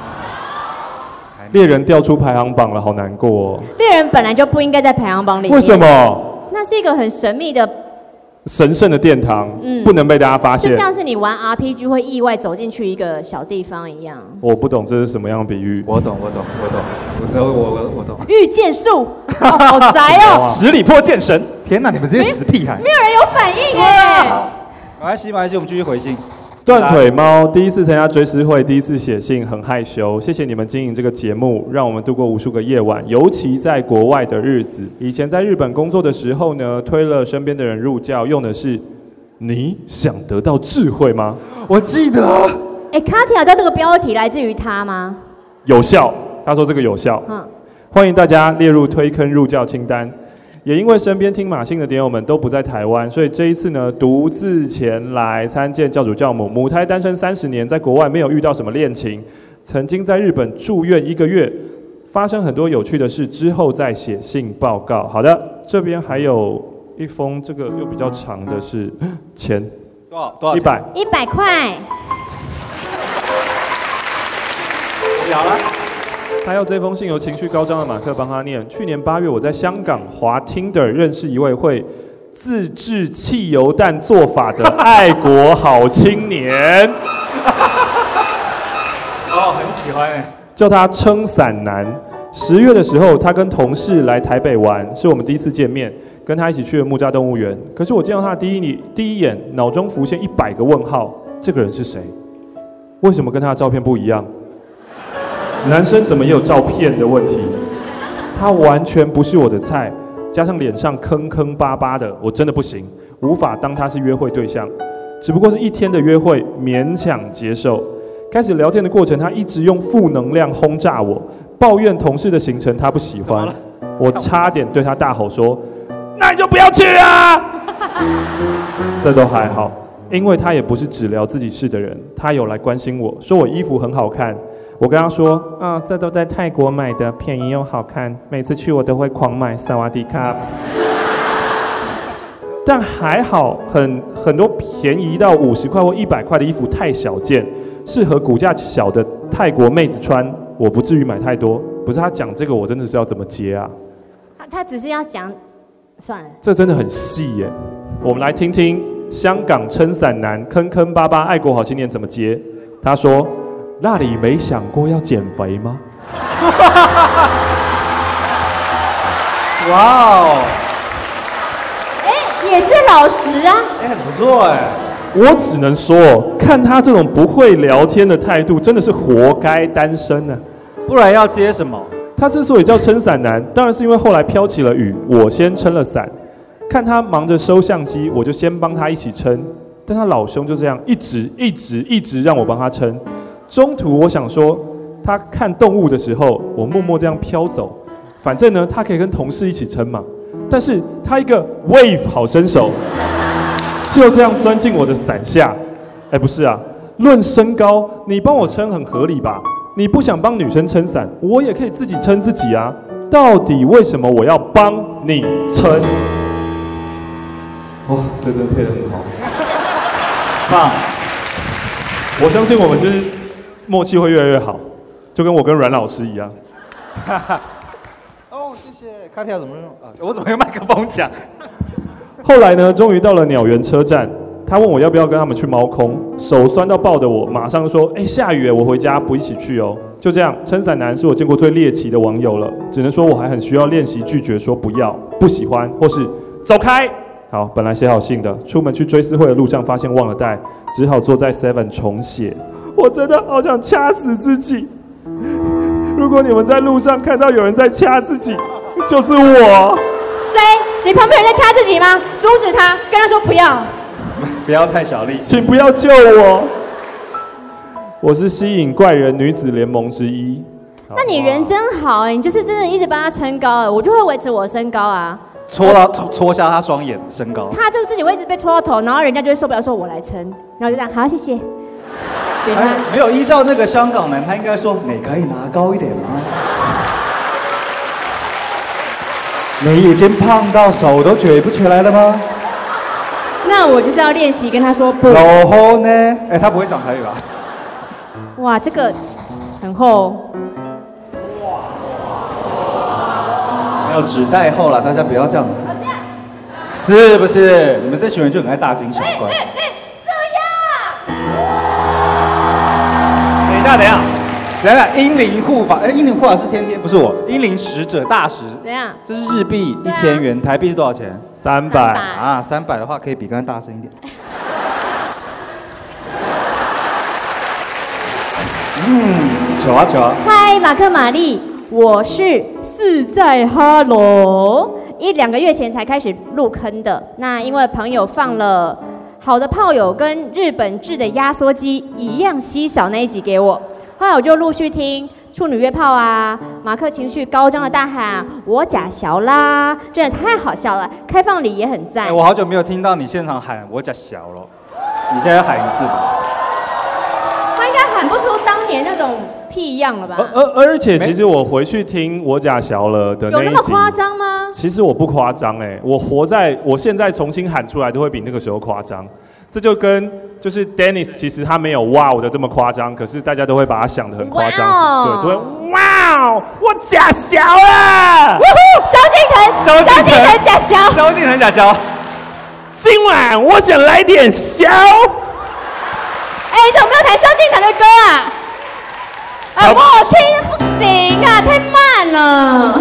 猎人掉出排行榜了，好难过哦。 猎人本来就不应该在排行榜里面。 为什么？ 那是一个很神秘的。 神圣的殿堂，嗯，不能被大家发现， 就像是你玩 R P G 会意外走进去一个小地方一样。 我不懂这是什么样的比喻。 我懂，我懂，我懂，我只有我我我懂。 御剑术，哦，好宅哦！ 十里破剑神，天哪，你们这些死屁孩！ 没有人有反应哎。 没关系，没关系，我们继续回信。 断腿猫第一次参加追思会，第一次写信，很害羞。谢谢你们经营这个节目，让我们度过无数个夜晚，尤其在国外的日子。以前在日本工作的时候呢，推了身边的人入教，用的是“你想得到智慧吗？” 我记得。 哎，卡提亚知道这个标题来自于他吗？ 有效，他说这个有效。嗯，欢迎大家列入推坑入教清单。也因为身边听马信的点友们都不在台湾，所以这一次呢，独自前来参见教主教母。母胎单身三十年，在国外没有遇到什么恋情，曾经在日本住院一个月，发生很多有趣的事，之后再写信报告。好的，这边还有一封，这个又比较长的是钱， 多少？多少？ 一百， 一百块。 了了。 他要这封信由情绪高涨的马克帮他念。去年八月，我在香港滑 Tinder 认识一位会自制汽油弹做法的爱国好青年。 哦，很喜欢哎。 叫他撑伞男。十月的时候，他跟同事来台北玩，是我们第一次见面，跟他一起去了木栅动物园。可是我见到他的第一第一眼，脑中浮现一百个问号：这个人是谁？为什么跟他的照片不一样？ 男生怎么也有照骗的问题？他完全不是我的菜，加上脸上坑坑巴巴的，我真的不行，无法当他是约会对象。只不过是一天的约会，勉强接受。开始聊天的过程，他一直用负能量轰炸我，抱怨同事的行程他不喜欢，我差点对他大吼说：“那你就不要去啊！”这都还好，因为他也不是只聊自己事的人，他有来关心我，说我衣服很好看。我跟他说：“啊，这都在泰国买的，便宜又好看，每次去我都会狂买。萨瓦迪卡。”但还好，很很多便宜到五十块或一百块的衣服太小件，适合骨架小的泰国妹子穿，我不至于买太多。不是他讲这个，我真的是要怎么接啊？ 他他只是要讲，算了， 这真的很细耶。我们来听听香港撑伞男坑坑巴巴爱国好青年怎么接。他说：“那你没想过要减肥吗？” 哇哦！ 也是老实啊， 哎，很不错哎。 我只能说，看他这种不会聊天的态度，真的是活该单身呢、啊。 不然要接什么？ 他之所以叫撑伞男，当然是因为后来飘起了雨，我先撑了伞。看他忙着收相机，我就先帮他一起撑。但他老兄就这样一直一直一直让我帮他撑。中途我想说，他看动物的时候，我默默这样飘走，反正呢，他可以跟同事一起撑嘛。但是他一个 wave 好身手，就这样钻进我的伞下。哎，不是啊，论身高，你帮我撑很合理吧？你不想帮女生撑伞，我也可以自己撑自己啊。到底为什么我要帮你撑？哇，这真的配得很好， 棒！ 我相信我们就是默契会越来越好，就跟我跟阮老师一样。 哦，谢谢。卡条怎么用啊？我怎么用麦克风讲？ 后来呢，终于到了鸟园车站，他问我要不要跟他们去猫空，手酸到爆的我，马上说：“哎、欸，下雨，我回家不一起去哦。”就这样，撑伞男是我见过最猎奇的网友了，只能说我还很需要练习拒绝说不要、不喜欢或是走开。好，本来写好信的，出门去追思会的路上发现忘了带，只好坐在 Seven 重写。我真的好想掐死自己。如果你们在路上看到有人在掐自己，就是我。 谁？你旁边有人在掐自己吗？阻止他，跟他说不要。 不要太小力， 请不要救我。我是吸引怪人女子联盟之一。 那你人真好哎、欸，你就是真的一直帮他撑高哎、欸，我就会维持我的身高啊。 戳到戳瞎他双眼身高， 他就自己会一直被戳到头，然后人家就会受不了，说我来撑，然后就这样，好，谢谢。给他、 哎、没有依照那个香港男，他应该说你可以拿高一点吗？你已经胖到手都举不起来了吗？ 那我就是要练习跟他说不。 然后呢？哎、欸，他不会讲台语吧？ 哇，这个很厚。 没有纸袋厚了，大家不要这样子。是不是？你们这群人就很爱大惊小怪。 哎哎，这样。 等一下，等一下，等一下，英灵护法，哎，英灵护法是天天，不是我，英灵使者大使。 怎样？ 这是日币一千元，台币是多少钱？ 三百啊，三百的话可以比刚才大声一点。嗯，久啊久啊。 嗨，马克玛丽，我是四在哈喽，一两个月前才开始入坑的。那因为朋友放了好的炮友跟日本制的压缩机一样稀少那一集给我，后来我就陆续听处女约炮啊，马克情绪高涨的大喊我假小啦，真的太好笑了，开放礼也很赞。 哎，我好久没有听到你现场喊我假小了，你现在喊一次吧。 他应该喊不出当年那种屁样了吧？ 而而而且，其实我回去听我假小了的那一集， 有那么夸张吗？ 其实我不夸张哎，我活在我现在重新喊出来都会比那个时候夸张。这就跟就是 Dennis 其实他没有哇我的这么夸张，可是大家都会把他想得很夸张，对，都会哇我假小了， 萧敬腾，萧敬腾假小， 萧敬腾假小。 今晚我想来点小。 哎，你怎么没有弹萧敬腾的歌啊？啊，默契不行啊，太慢了。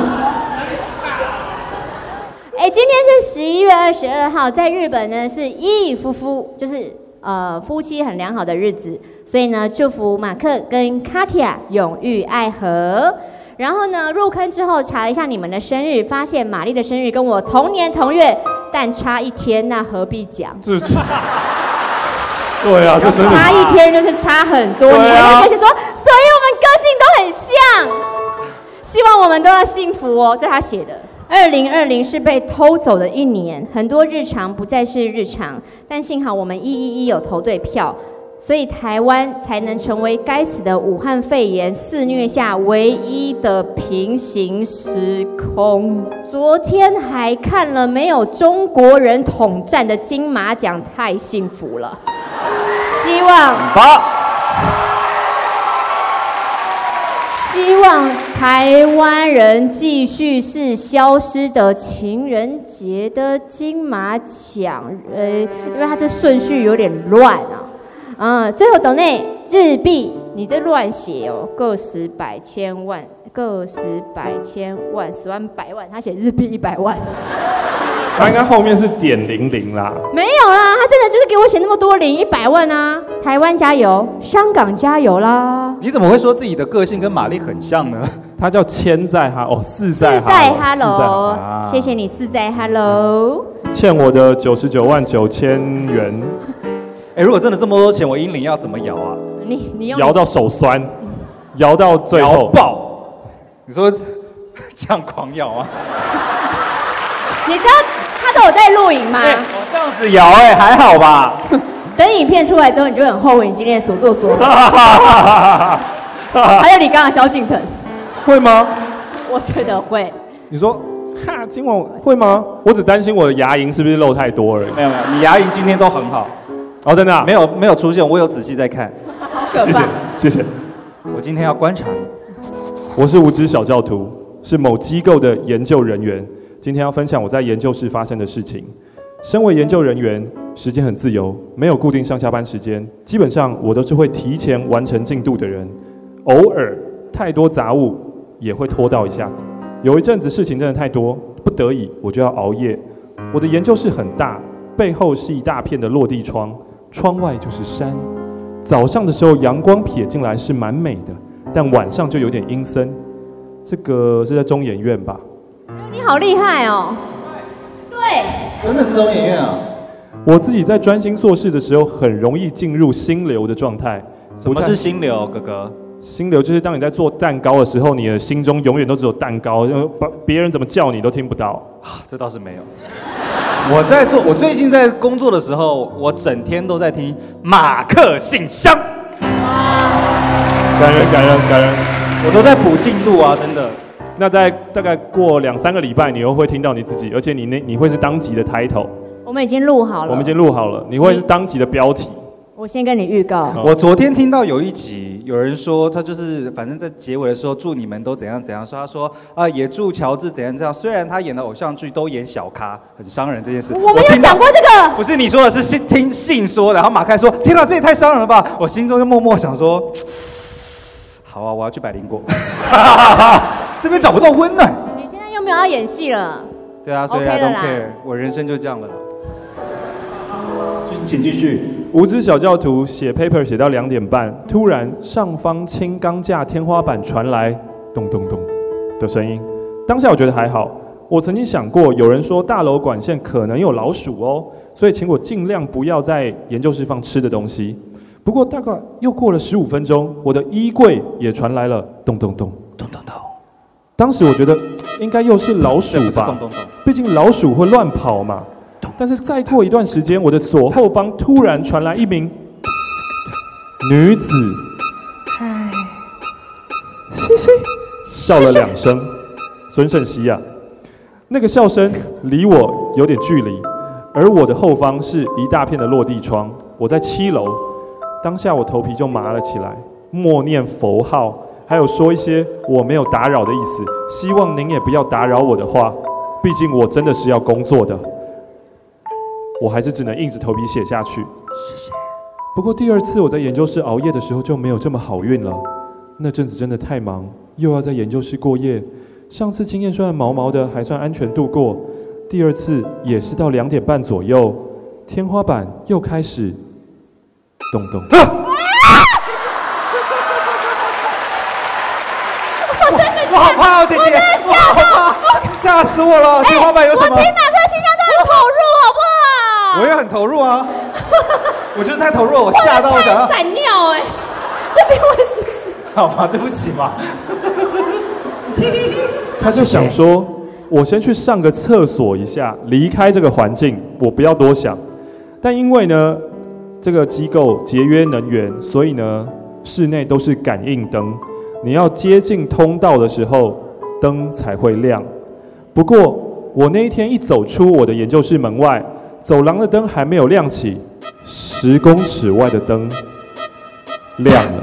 哎，今天是十一月二十二号，在日本呢是一夫夫，就是呃夫妻很良好的日子，所以呢，祝福马克跟卡蒂亚永浴爱河。然后呢，入坑之后查了一下你们的生日，发现玛丽的生日跟我同年同月，但差一天，那何必讲？ 这对啊，这真的差一天就是差很多。 对啊、 你会就是说，所以我们个性都很像，希望我们都要幸福哦。这他写的。二零二零是被偷走的一年，很多日常不再是日常，但幸好我们一一一有投对票。所以台湾才能成为该死的武汉肺炎肆虐下唯一的平行时空。昨天还看了没有中国人统战的金马奖，太幸福了。希望希望台湾人继续是消失的情人节的金马奖，呃，因为它这顺序有点乱啊。嗯，最后抖内日币，你这乱写哦，个十百千万，个十百千万，十万百万，他写日币一百万， 他应该后面是点零零啦。 没有啦，他真的就是给我写那么多零，一百万啊！台湾加油，香港加油啦！ 你怎么会说自己的个性跟玛丽很像呢？ 他叫千在哈哦，四在哈， 四在 Hello， 谢谢你四在 Hello， 欠我的九十九万九千元。 哎，如果真的这么多钱，我英灵要怎么摇啊？ 你你用摇到手酸，摇到最后摇爆。你说这样狂摇啊？ 你知道他都有在录影吗？ 哎，我这样子摇，哎，还好吧？ 等影片出来之后，你就很后悔你今天所作所为。还有你刚刚萧敬腾， 会吗？ 我觉得会。 你说哈，今晚会吗？我只担心我的牙龈是不是漏太多而已。 没有没有，你牙龈今天都很好。 哦，真的、啊、 没有没有出现，我有仔细在看。 谢谢谢谢。 我今天要观察你。 我是无知小教徒，是某机构的研究人员。今天要分享我在研究室发生的事情。身为研究人员，时间很自由，没有固定上下班时间，基本上我都是会提前完成进度的人。偶尔太多杂物也会拖到一下子。有一阵子事情真的太多，不得已我就要熬夜。我的研究室很大，背后是一大片的落地窗。窗外就是山，早上的时候阳光瞥进来是蛮美的，但晚上就有点阴森。这个是在中研院吧？ 你好厉害哦！对， 真的是中研院啊！ 我自己在专心做事的时候，很容易进入心流的状态。 什么是心流，哥哥？ 心流就是当你在做蛋糕的时候，你的心中永远都只有蛋糕，别人怎么叫你都听不到。 啊，这倒是没有。我在做，我最近在工作的时候，我整天都在听马克信箱。 感人感人感人， 我都在补进度啊，真的。 那在大概过两三个礼拜，你又会听到你自己，而且你那你会是当集的 title。 我们已经录好了。 我们已经录好了，你会是当集的标题。 我先跟你预告。 我昨天听到有一集，有人说他就是反正在结尾的时候祝你们都怎样怎样，说他说啊也祝乔治怎样怎样。虽然他演的偶像剧都演小咖，很伤人这件事。 我没有讲过这个。 不是你说的，是信听信说的。然后马开说：“天哪，这也太伤人了吧！”我心中就默默想说：“好啊，我要去百灵果。”这边找不到温暖。 你现在又没有要演戏了。 对啊，所以 I don't care， 我人生就这样了。请继续。 无知小教徒写 paper 写到两点半，突然上方轻钢架天花板传来咚咚咚的声音。当下我觉得还好，我曾经想过，有人说大楼管线可能有老鼠哦，所以请我尽量不要在研究室放吃的东西。不过大概又过了十五分钟，我的衣柜也传来了咚咚咚咚咚咚。当时我觉得应该又是老鼠吧，毕竟老鼠会乱跑嘛。但是再过一段时间，我的左后方突然传来一名女子，嗨，嘻嘻，笑了两声。孙胜熙啊，那个笑声离我有点距离，而我的后方是一大片的落地窗，我在七楼。当下我头皮就麻了起来，默念佛号，还有说一些我没有打扰的意思，希望您也不要打扰我的话，毕竟我真的是要工作的。我还是只能硬着头皮写下去。不过第二次我在研究室熬夜的时候就没有这么好运了。那阵子真的太忙，又要在研究室过夜。上次经验虽然毛毛的，还算安全度过。第二次也是到两点半左右，天花板又开始咚咚。 我好怕哦，姐姐，我好怕，吓死我了！天花板有什么？ 我听马克信箱都很投入，好不好？ 我也很投入啊，我就是太投入了，我吓到我想要闪尿哎，这边我试试。 好吧，对不起嘛。 他就想说，我先去上个厕所一下，离开这个环境，我不要多想。但因为呢，这个机构节约能源，所以呢，室内都是感应灯。你要接近通道的时候，灯才会亮。不过我那一天一走出我的研究室门外，走廊的灯还没有亮起，十公尺外的灯亮了。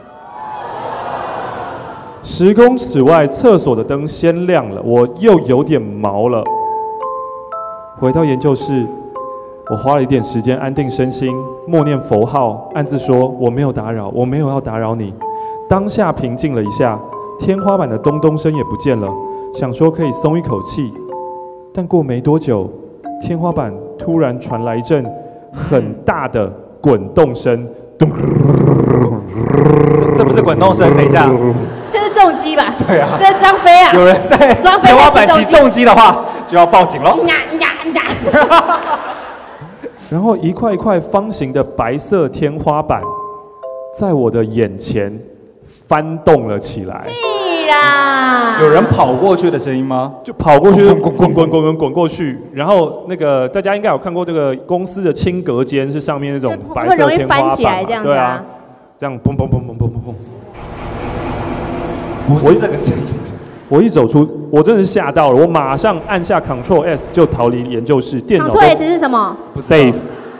十公尺外厕所的灯先亮了，我又有点毛了。回到研究室，我花了一点时间安定身心，默念佛号，暗自说我没有打扰，我没有要打扰你。当下平静了一下，天花板的咚咚声也不见了，想说可以松一口气。但过没多久，天花板突然传来一阵很大的滚动声， 这这不是滚动声，等一下， 这是重击吧？ 对啊， 这是张飞啊！ 有人在张飞天花板起重机的话，就要报警喽。 呀呀呀！ 然后一块一块方形的白色天花板，在我的眼前翻动了起来。 屁啦！ 有人跑过去的声音吗？ 就跑过去，滚滚滚滚滚滚过去。然后那个大家应该有看过这个公司的轻隔间，是上面那种白色天花板嘛，对啊，这样砰砰砰砰砰砰砰。 不是这个声音。 我一走出，我真的是吓到了，我马上按下 Control S 就逃离研究室。电脑 Control S 是什么 ？Safe。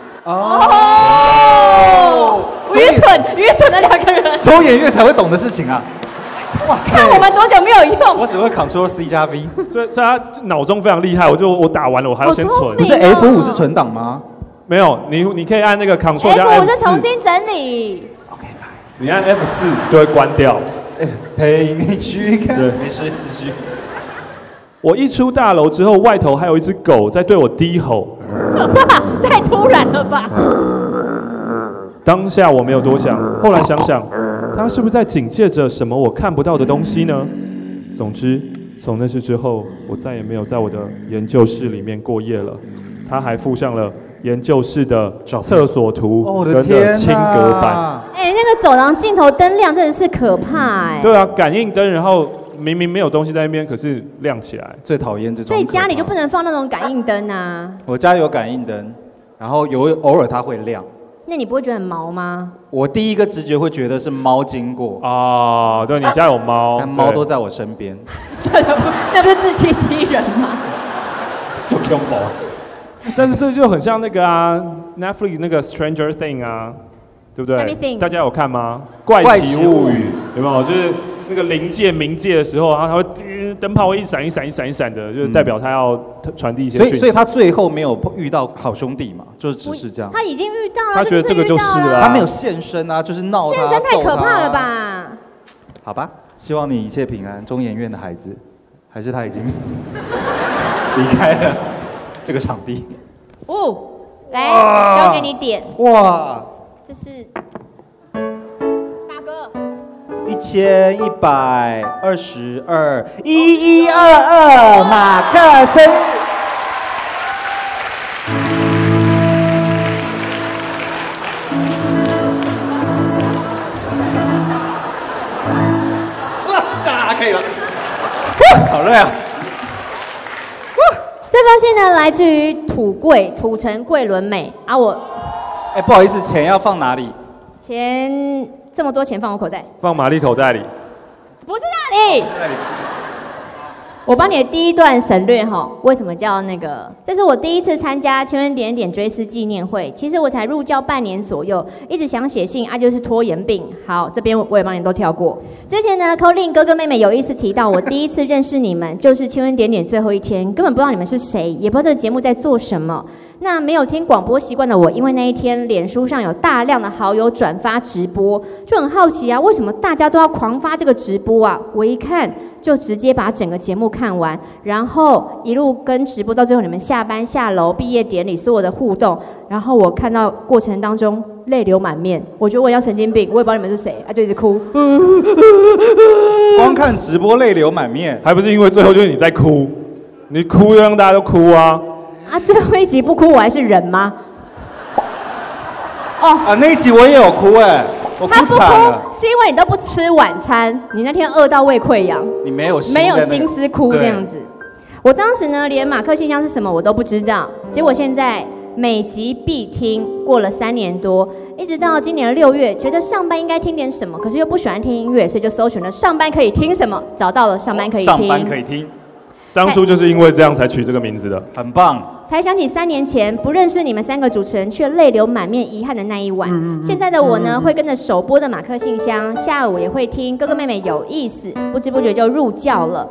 哦，愚蠢愚蠢的两个人。 抽演乐才会懂的事情啊！哇塞！ 看我们多久没有用？ 我只会 Control C 加 V， 所以所以他脑中非常厉害。我就我打完了，我还要先存。 不是 F 五是存档吗？ 没有，你你可以按那个 Control 加 F 五 F 四。 是重新整理。 OK fine。 你按 F 四就会关掉。 陪你去看。 对， 没事，继续。 我一出大楼之后，外头还有一只狗在对我低吼。 哇，太突然了吧！ 当下我没有多想，后来想想，它是不是在警戒着什么我看不到的东西呢？总之，从那次之后，我再也没有在我的研究室里面过夜了。它还附上了研究室的厕所图跟的轻隔板。 哎，那个走廊尽头灯亮真的是可怕哎。 对啊，感应灯，然后明明没有东西在那边，可是亮起来。 最讨厌这种。 所以家里就不能放那种感应灯啊。 我家有感应灯，然后有偶尔它会亮。 那你不会觉得很毛吗？ 我第一个直觉会觉得是猫经过啊，对你家有猫， 但猫都在我身边， 那不是自欺欺人吗？ 就恐怖。 但是这就很像那个啊 ，Netflix 那个 Stranger Thing 啊，对不对？大家有看吗？怪奇物语有没有？就是那个临界冥界的时候，然后它会灯泡会一闪一闪一闪一闪的，就是代表它要传递一些讯息。 所以，所以他最后没有遇到好兄弟嘛，就是只是这样。 他已经遇到了， 他觉得这个就是了， 他没有现身啊，就是闹他。 现身太可怕了吧？ 好吧，希望你一切平安。中研院的孩子，还是他已经离开了这个场地。 哦，来，交给你点。 哇， 这是大哥。 一千一百二十二，一一二二，马克生。哇塞，可以了。好累啊！ 这封信呢，来自于土贵土城桂纶镁啊，我， 哎，不好意思，钱要放哪里？ 钱这么多钱放我口袋？ 放玛丽口袋里。 不是那里。不是那里，不是。我帮你的第一段省略哈，为什么叫那个？这是我第一次参加千人点点追思纪念会。其实我才入教半年左右，一直想写信啊，就是拖延病。好，这边我也帮你都跳过。之前呢 ，Colin 哥哥妹妹有一次提到，我第一次认识你们就是千人点点最后一天，根本不知道你们是谁，也不知道这个节目在做什么。那没有听广播习惯的我，因为那一天脸书上有大量的好友转发直播，就很好奇啊，为什么大家都要狂发这个直播啊？我一看就直接把整个节目看完，然后一路跟直播到最后你们下班下楼毕业典礼所有的互动，然后我看到过程当中泪流满面。我觉得我像神经病，我也不知道你们是谁，啊就一直哭。 光看直播泪流满面， 还不是因为最后就是你在哭，你哭就让大家都哭啊。 啊，最后一集不哭我还是人吗？ 哦啊，那一集我也有哭哎，我哭惨了。 是因为你都不吃晚餐，你那天饿到胃溃疡， 你没有没有心思哭这样子。我当时呢，连马克信箱是什么我都不知道，结果现在每集必听，过了三年多，一直到今年的六月，觉得上班应该听点什么，可是又不喜欢听音乐，所以就搜寻了上班可以听什么，找到了上班可以听。 上班可以听。 当初就是因为这样才取这个名字的， 很棒。 才想起三年前不认识你们三个主持人，却泪流满面遗憾的那一晚。嗯嗯、现在的我呢，嗯、会跟着首播的马克信箱，下午也会听哥哥妹妹有意思，不知不觉就入教了。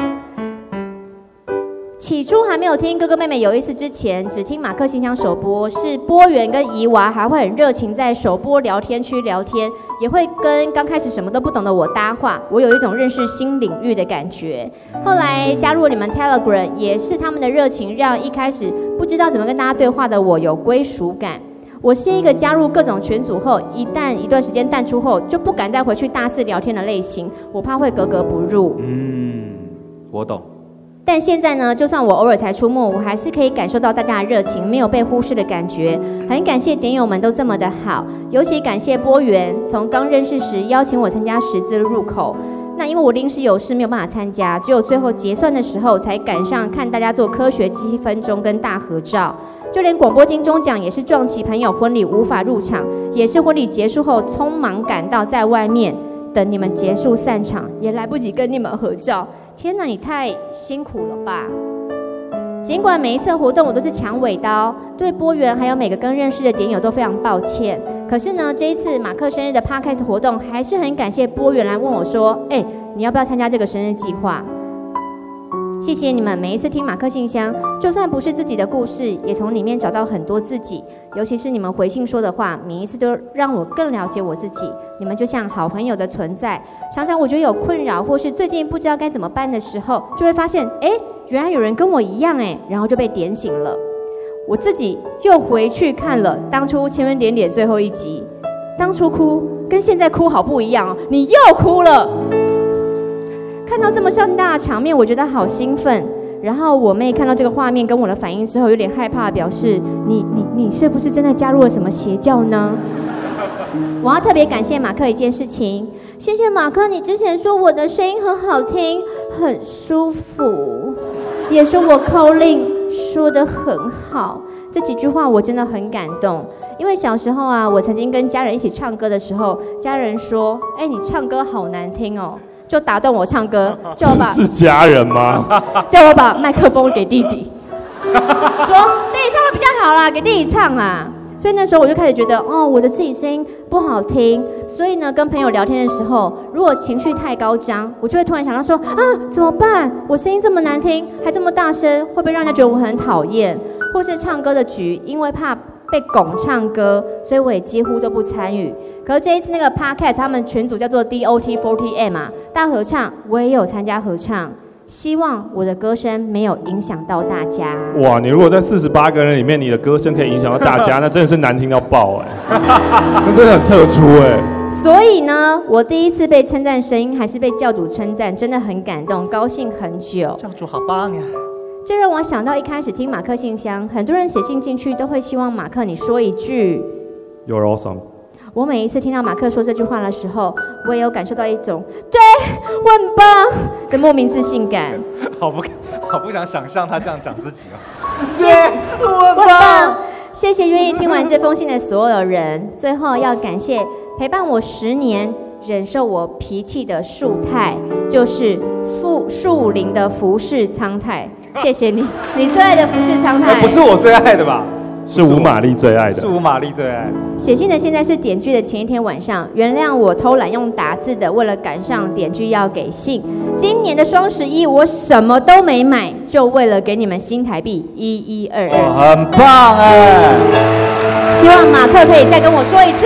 起初还没有听哥哥妹妹有意思之前，只听马克信箱首播，是波源跟怡娃还会很热情在首播聊天区聊天，也会跟刚开始什么都不懂的我搭话，我有一种认识新领域的感觉。后来加入你们 Telegram， 也是他们的热情让一开始不知道怎么跟大家对话的我有归属感。我是一个加入各种群组后，一旦一段时间淡出后，就不敢再回去大肆聊天的类型，我怕会格格不入。 嗯，我懂。 但现在呢，就算我偶尔才出没，我还是可以感受到大家的热情，没有被忽视的感觉。很感谢点友们都这么的好，尤其感谢波源，从刚认识时邀请我参加十字入口。那因为我临时有事没有办法参加，只有最后结算的时候才赶上看大家做科学七分钟跟大合照。就连广播金钟奖也是撞期朋友婚礼无法入场，也是婚礼结束后匆忙赶到在外面等你们结束散场，也来不及跟你们合照。天哪，你太辛苦了吧！尽管每一次活动我都是抢尾刀，对波源还有每个刚认识的点友都非常抱歉。可是呢，这一次马克生日的 Podcast 活动，还是很感谢波源来问我说：“哎，你要不要参加这个生日计划？”谢谢你们每一次听马克信箱，就算不是自己的故事，也从里面找到很多自己。尤其是你们回信说的话，每一次都让我更了解我自己。你们就像好朋友的存在，常常我觉得有困扰，或是最近不知道该怎么办的时候，就会发现，哎，原来有人跟我一样，哎，然后就被点醒了。我自己又回去看了当初千分点点最后一集，当初哭跟现在哭好不一样哦，你又哭了。看到这么盛大的场面，我觉得好兴奋。然后我妹看到这个画面跟我的反应之后，有点害怕，表示你你你是不是真的加入了什么邪教呢？我要特别感谢马克一件事情，谢谢马克，你之前说我的声音很好听，很舒服，也说我口令说得很好，这几句话我真的很感动。因为小时候啊，我曾经跟家人一起唱歌的时候，家人说：“哎，你唱歌好难听哦。”就打断我唱歌，叫我把是家人吗？ 叫我把麦克风给弟弟，说弟弟唱的比较好啦，给弟弟唱啦。所以那时候我就开始觉得，哦，我的自己声音不好听。所以呢，跟朋友聊天的时候，如果情绪太高涨，我就会突然想到说，啊，怎么办？我声音这么难听，还这么大声，会不会让人家觉得我很讨厌？或是唱歌的局，因为怕被拱唱歌，所以我也几乎都不参与。可是这一次那个 podcast 他们群组叫做 D O T 四十 M 啊，大合唱我也有参加合唱，希望我的歌声没有影响到大家。 哇，你如果在四十八个人里面，你的歌声可以影响到大家，那真的是难听到爆哎、欸，那真的很特殊哎、欸。 所以呢，我第一次被称赞声音，还是被教主称赞，真的很感动，高兴很久。 教主好棒呀！ 这让我想到一开始听马克信箱，很多人写信进去都会希望马克你说一句 You're awesome。 我每一次听到马克说这句话的时候，我也有感受到一种对我很棒的莫名自信感。 好不，好不想想象他这样讲自己哦。 对，我很棒。谢谢愿意听完这封信的所有人。最后要感谢陪伴我十年、忍受我脾气的树太，就是树树林的服饰苍太。谢谢你，你最爱的服饰苍太。 不是我最爱的吧？ 是吴玛丽最爱的， 是吴玛丽最爱。 写信的现在是点剧的前一天晚上，原谅我偷懒用打字的，为了赶上点剧要给信。今年的双十一我什么都没买，就为了给你们新台币一一二二， 很棒哎！ 希望马克可以再跟我说一次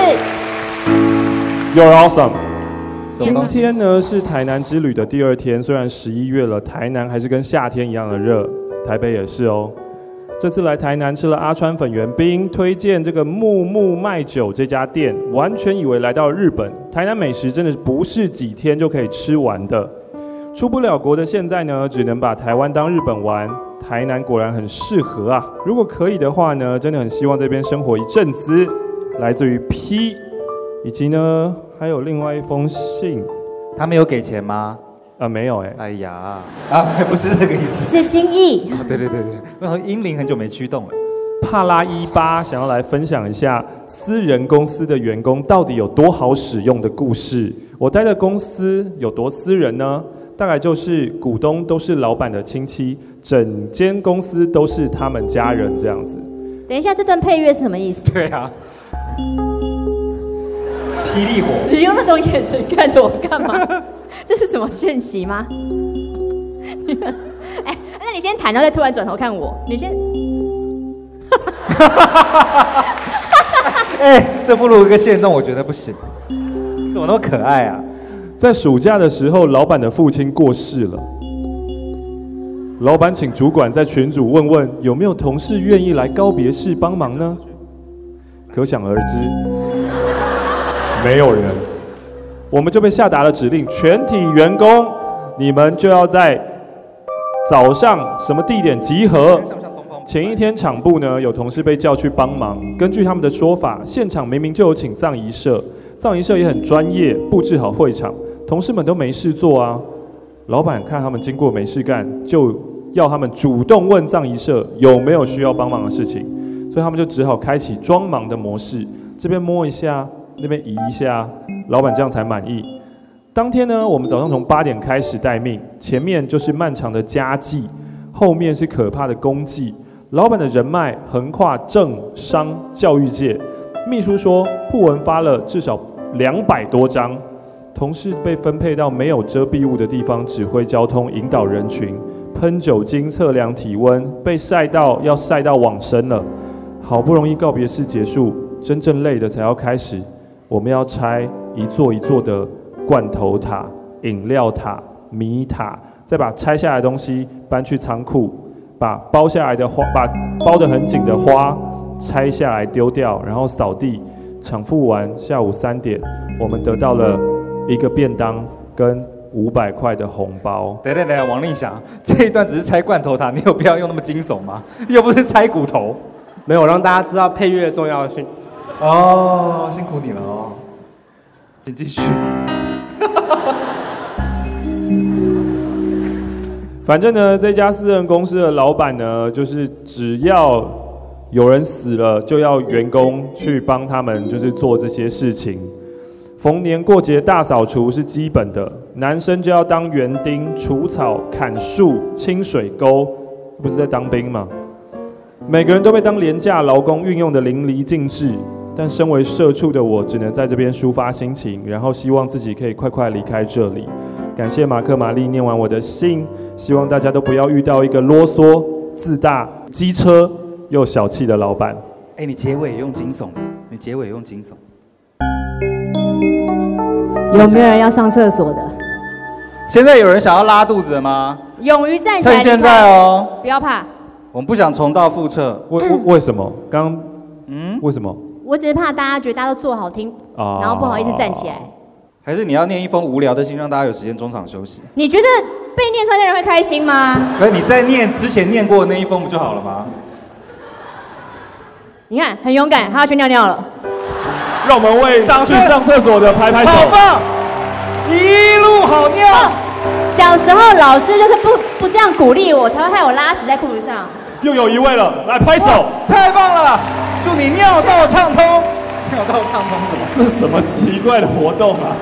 You're awesome。今天呢是台南之旅的第二天，虽然十一月了，台南还是跟夏天一样的热，台北也是哦。 这次来台南吃了阿川粉圆冰，推荐这个木木麦酒这家店，完全以为来到日本。台南美食真的不是几天就可以吃完的。出不了国的现在呢，只能把台湾当日本玩。台南果然很适合啊！如果可以的话呢，真的很希望这边生活一阵子。来自于 P， 以及呢还有另外一封信， 他们有给钱吗？ 啊，没有哎、欸。 哎呀，啊，不是这个意思， 是心意。 哦、对对对对，然后英灵很久没驱动了。 帕拉一八想要来分享一下私人公司的员工到底有多好使用的故事。我待的公司有多私人呢？大概就是股东都是老板的亲戚，整间公司都是他们家人这样子。 等一下，这段配乐是什么意思？ 对啊，霹雳火！ 你用那种眼神看着我干嘛？这是什么讯息吗？哎，那你先弹，然后再突然转头看我。你先。 哎，这不如一个线动，我觉得不行。怎么那么可爱啊？ 在暑假的时候，老板的父亲过世了。老板请主管在群组问问有没有同事愿意来告别式帮忙呢？可想而知，没有人。我们就被下达了指令，全体员工，你们就要在早上什么地点集合。前一天场部呢，有同事被叫去帮忙。根据他们的说法，现场明明就有请葬仪社，葬仪社也很专业，布置好会场，同事们都没事做啊。老板看他们经过没事干，就要他们主动问葬仪社有没有需要帮忙的事情，所以他们就只好开启装忙的模式，这边摸一下，那边移一下，老板这样才满意。当天呢，我们早上从八点开始待命，前面就是漫长的家祭，后面是可怕的公祭。老板的人脉横跨政商教育界，秘书说讣文发了至少两百多张，同事被分配到没有遮蔽物的地方指挥交通、引导人群，喷酒精测量体温，被晒到要晒到往生了。好不容易告别式结束，真正累的才要开始，我们要拆一座一座的罐头塔、饮料塔、米塔，再把拆下来的东西搬去仓库。把包下来的花，把包得很紧的花拆下来丢掉，然后扫地。场付完，下午三点，我们得到了一个便当跟五百块的红包。 等等等，王令祥，这一段只是拆罐头塔，你有必要用那么惊悚吗？又不是拆骨头。 没有让大家知道配乐的重要性。 哦，辛苦你了哦，请继续。 反正呢，这家私人公司的老板呢，就是只要有人死了，就要员工去帮他们，就是做这些事情。逢年过节大扫除是基本的，男生就要当园丁、除草、砍树、清水沟，不是在当兵吗？每个人都被当廉价劳工运用的淋漓尽致。但身为社畜的我，只能在这边抒发心情，然后希望自己可以快快离开这里。感谢马克、玛丽念完我的信，希望大家都不要遇到一个啰嗦、自大、机车又小气的老板。 哎，你结尾也用惊悚，你结尾也用惊悚。 有没有人要上厕所的？ 现在有人想要拉肚子吗？ 勇于站起来， 趁现在哦， 不要怕。 我们不想重蹈覆辙。 为为什么？刚嗯，为什么？ 我只是怕大家觉得大家都坐好听，哦、然后不好意思站起来。 还是你要念一封无聊的信，让大家有时间中场休息？ 你觉得被念出来的人会开心吗？ 可是你在念之前念过的那一封不就好了吗？ 你看，很勇敢，他要去尿尿了。 让我们为去上厕所的拍拍手。 好棒！一路好尿。哦、 小时候老师就是不不这样鼓励我，才会害我拉屎在裤子上。 又有一位了，来拍手！ 太棒了！祝你尿道畅通。尿道畅通什么？ 这是什么奇怪的活动啊？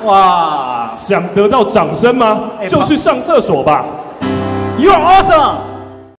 哇！ 想得到掌声吗？欸、就去上厕所吧。 You're awesome!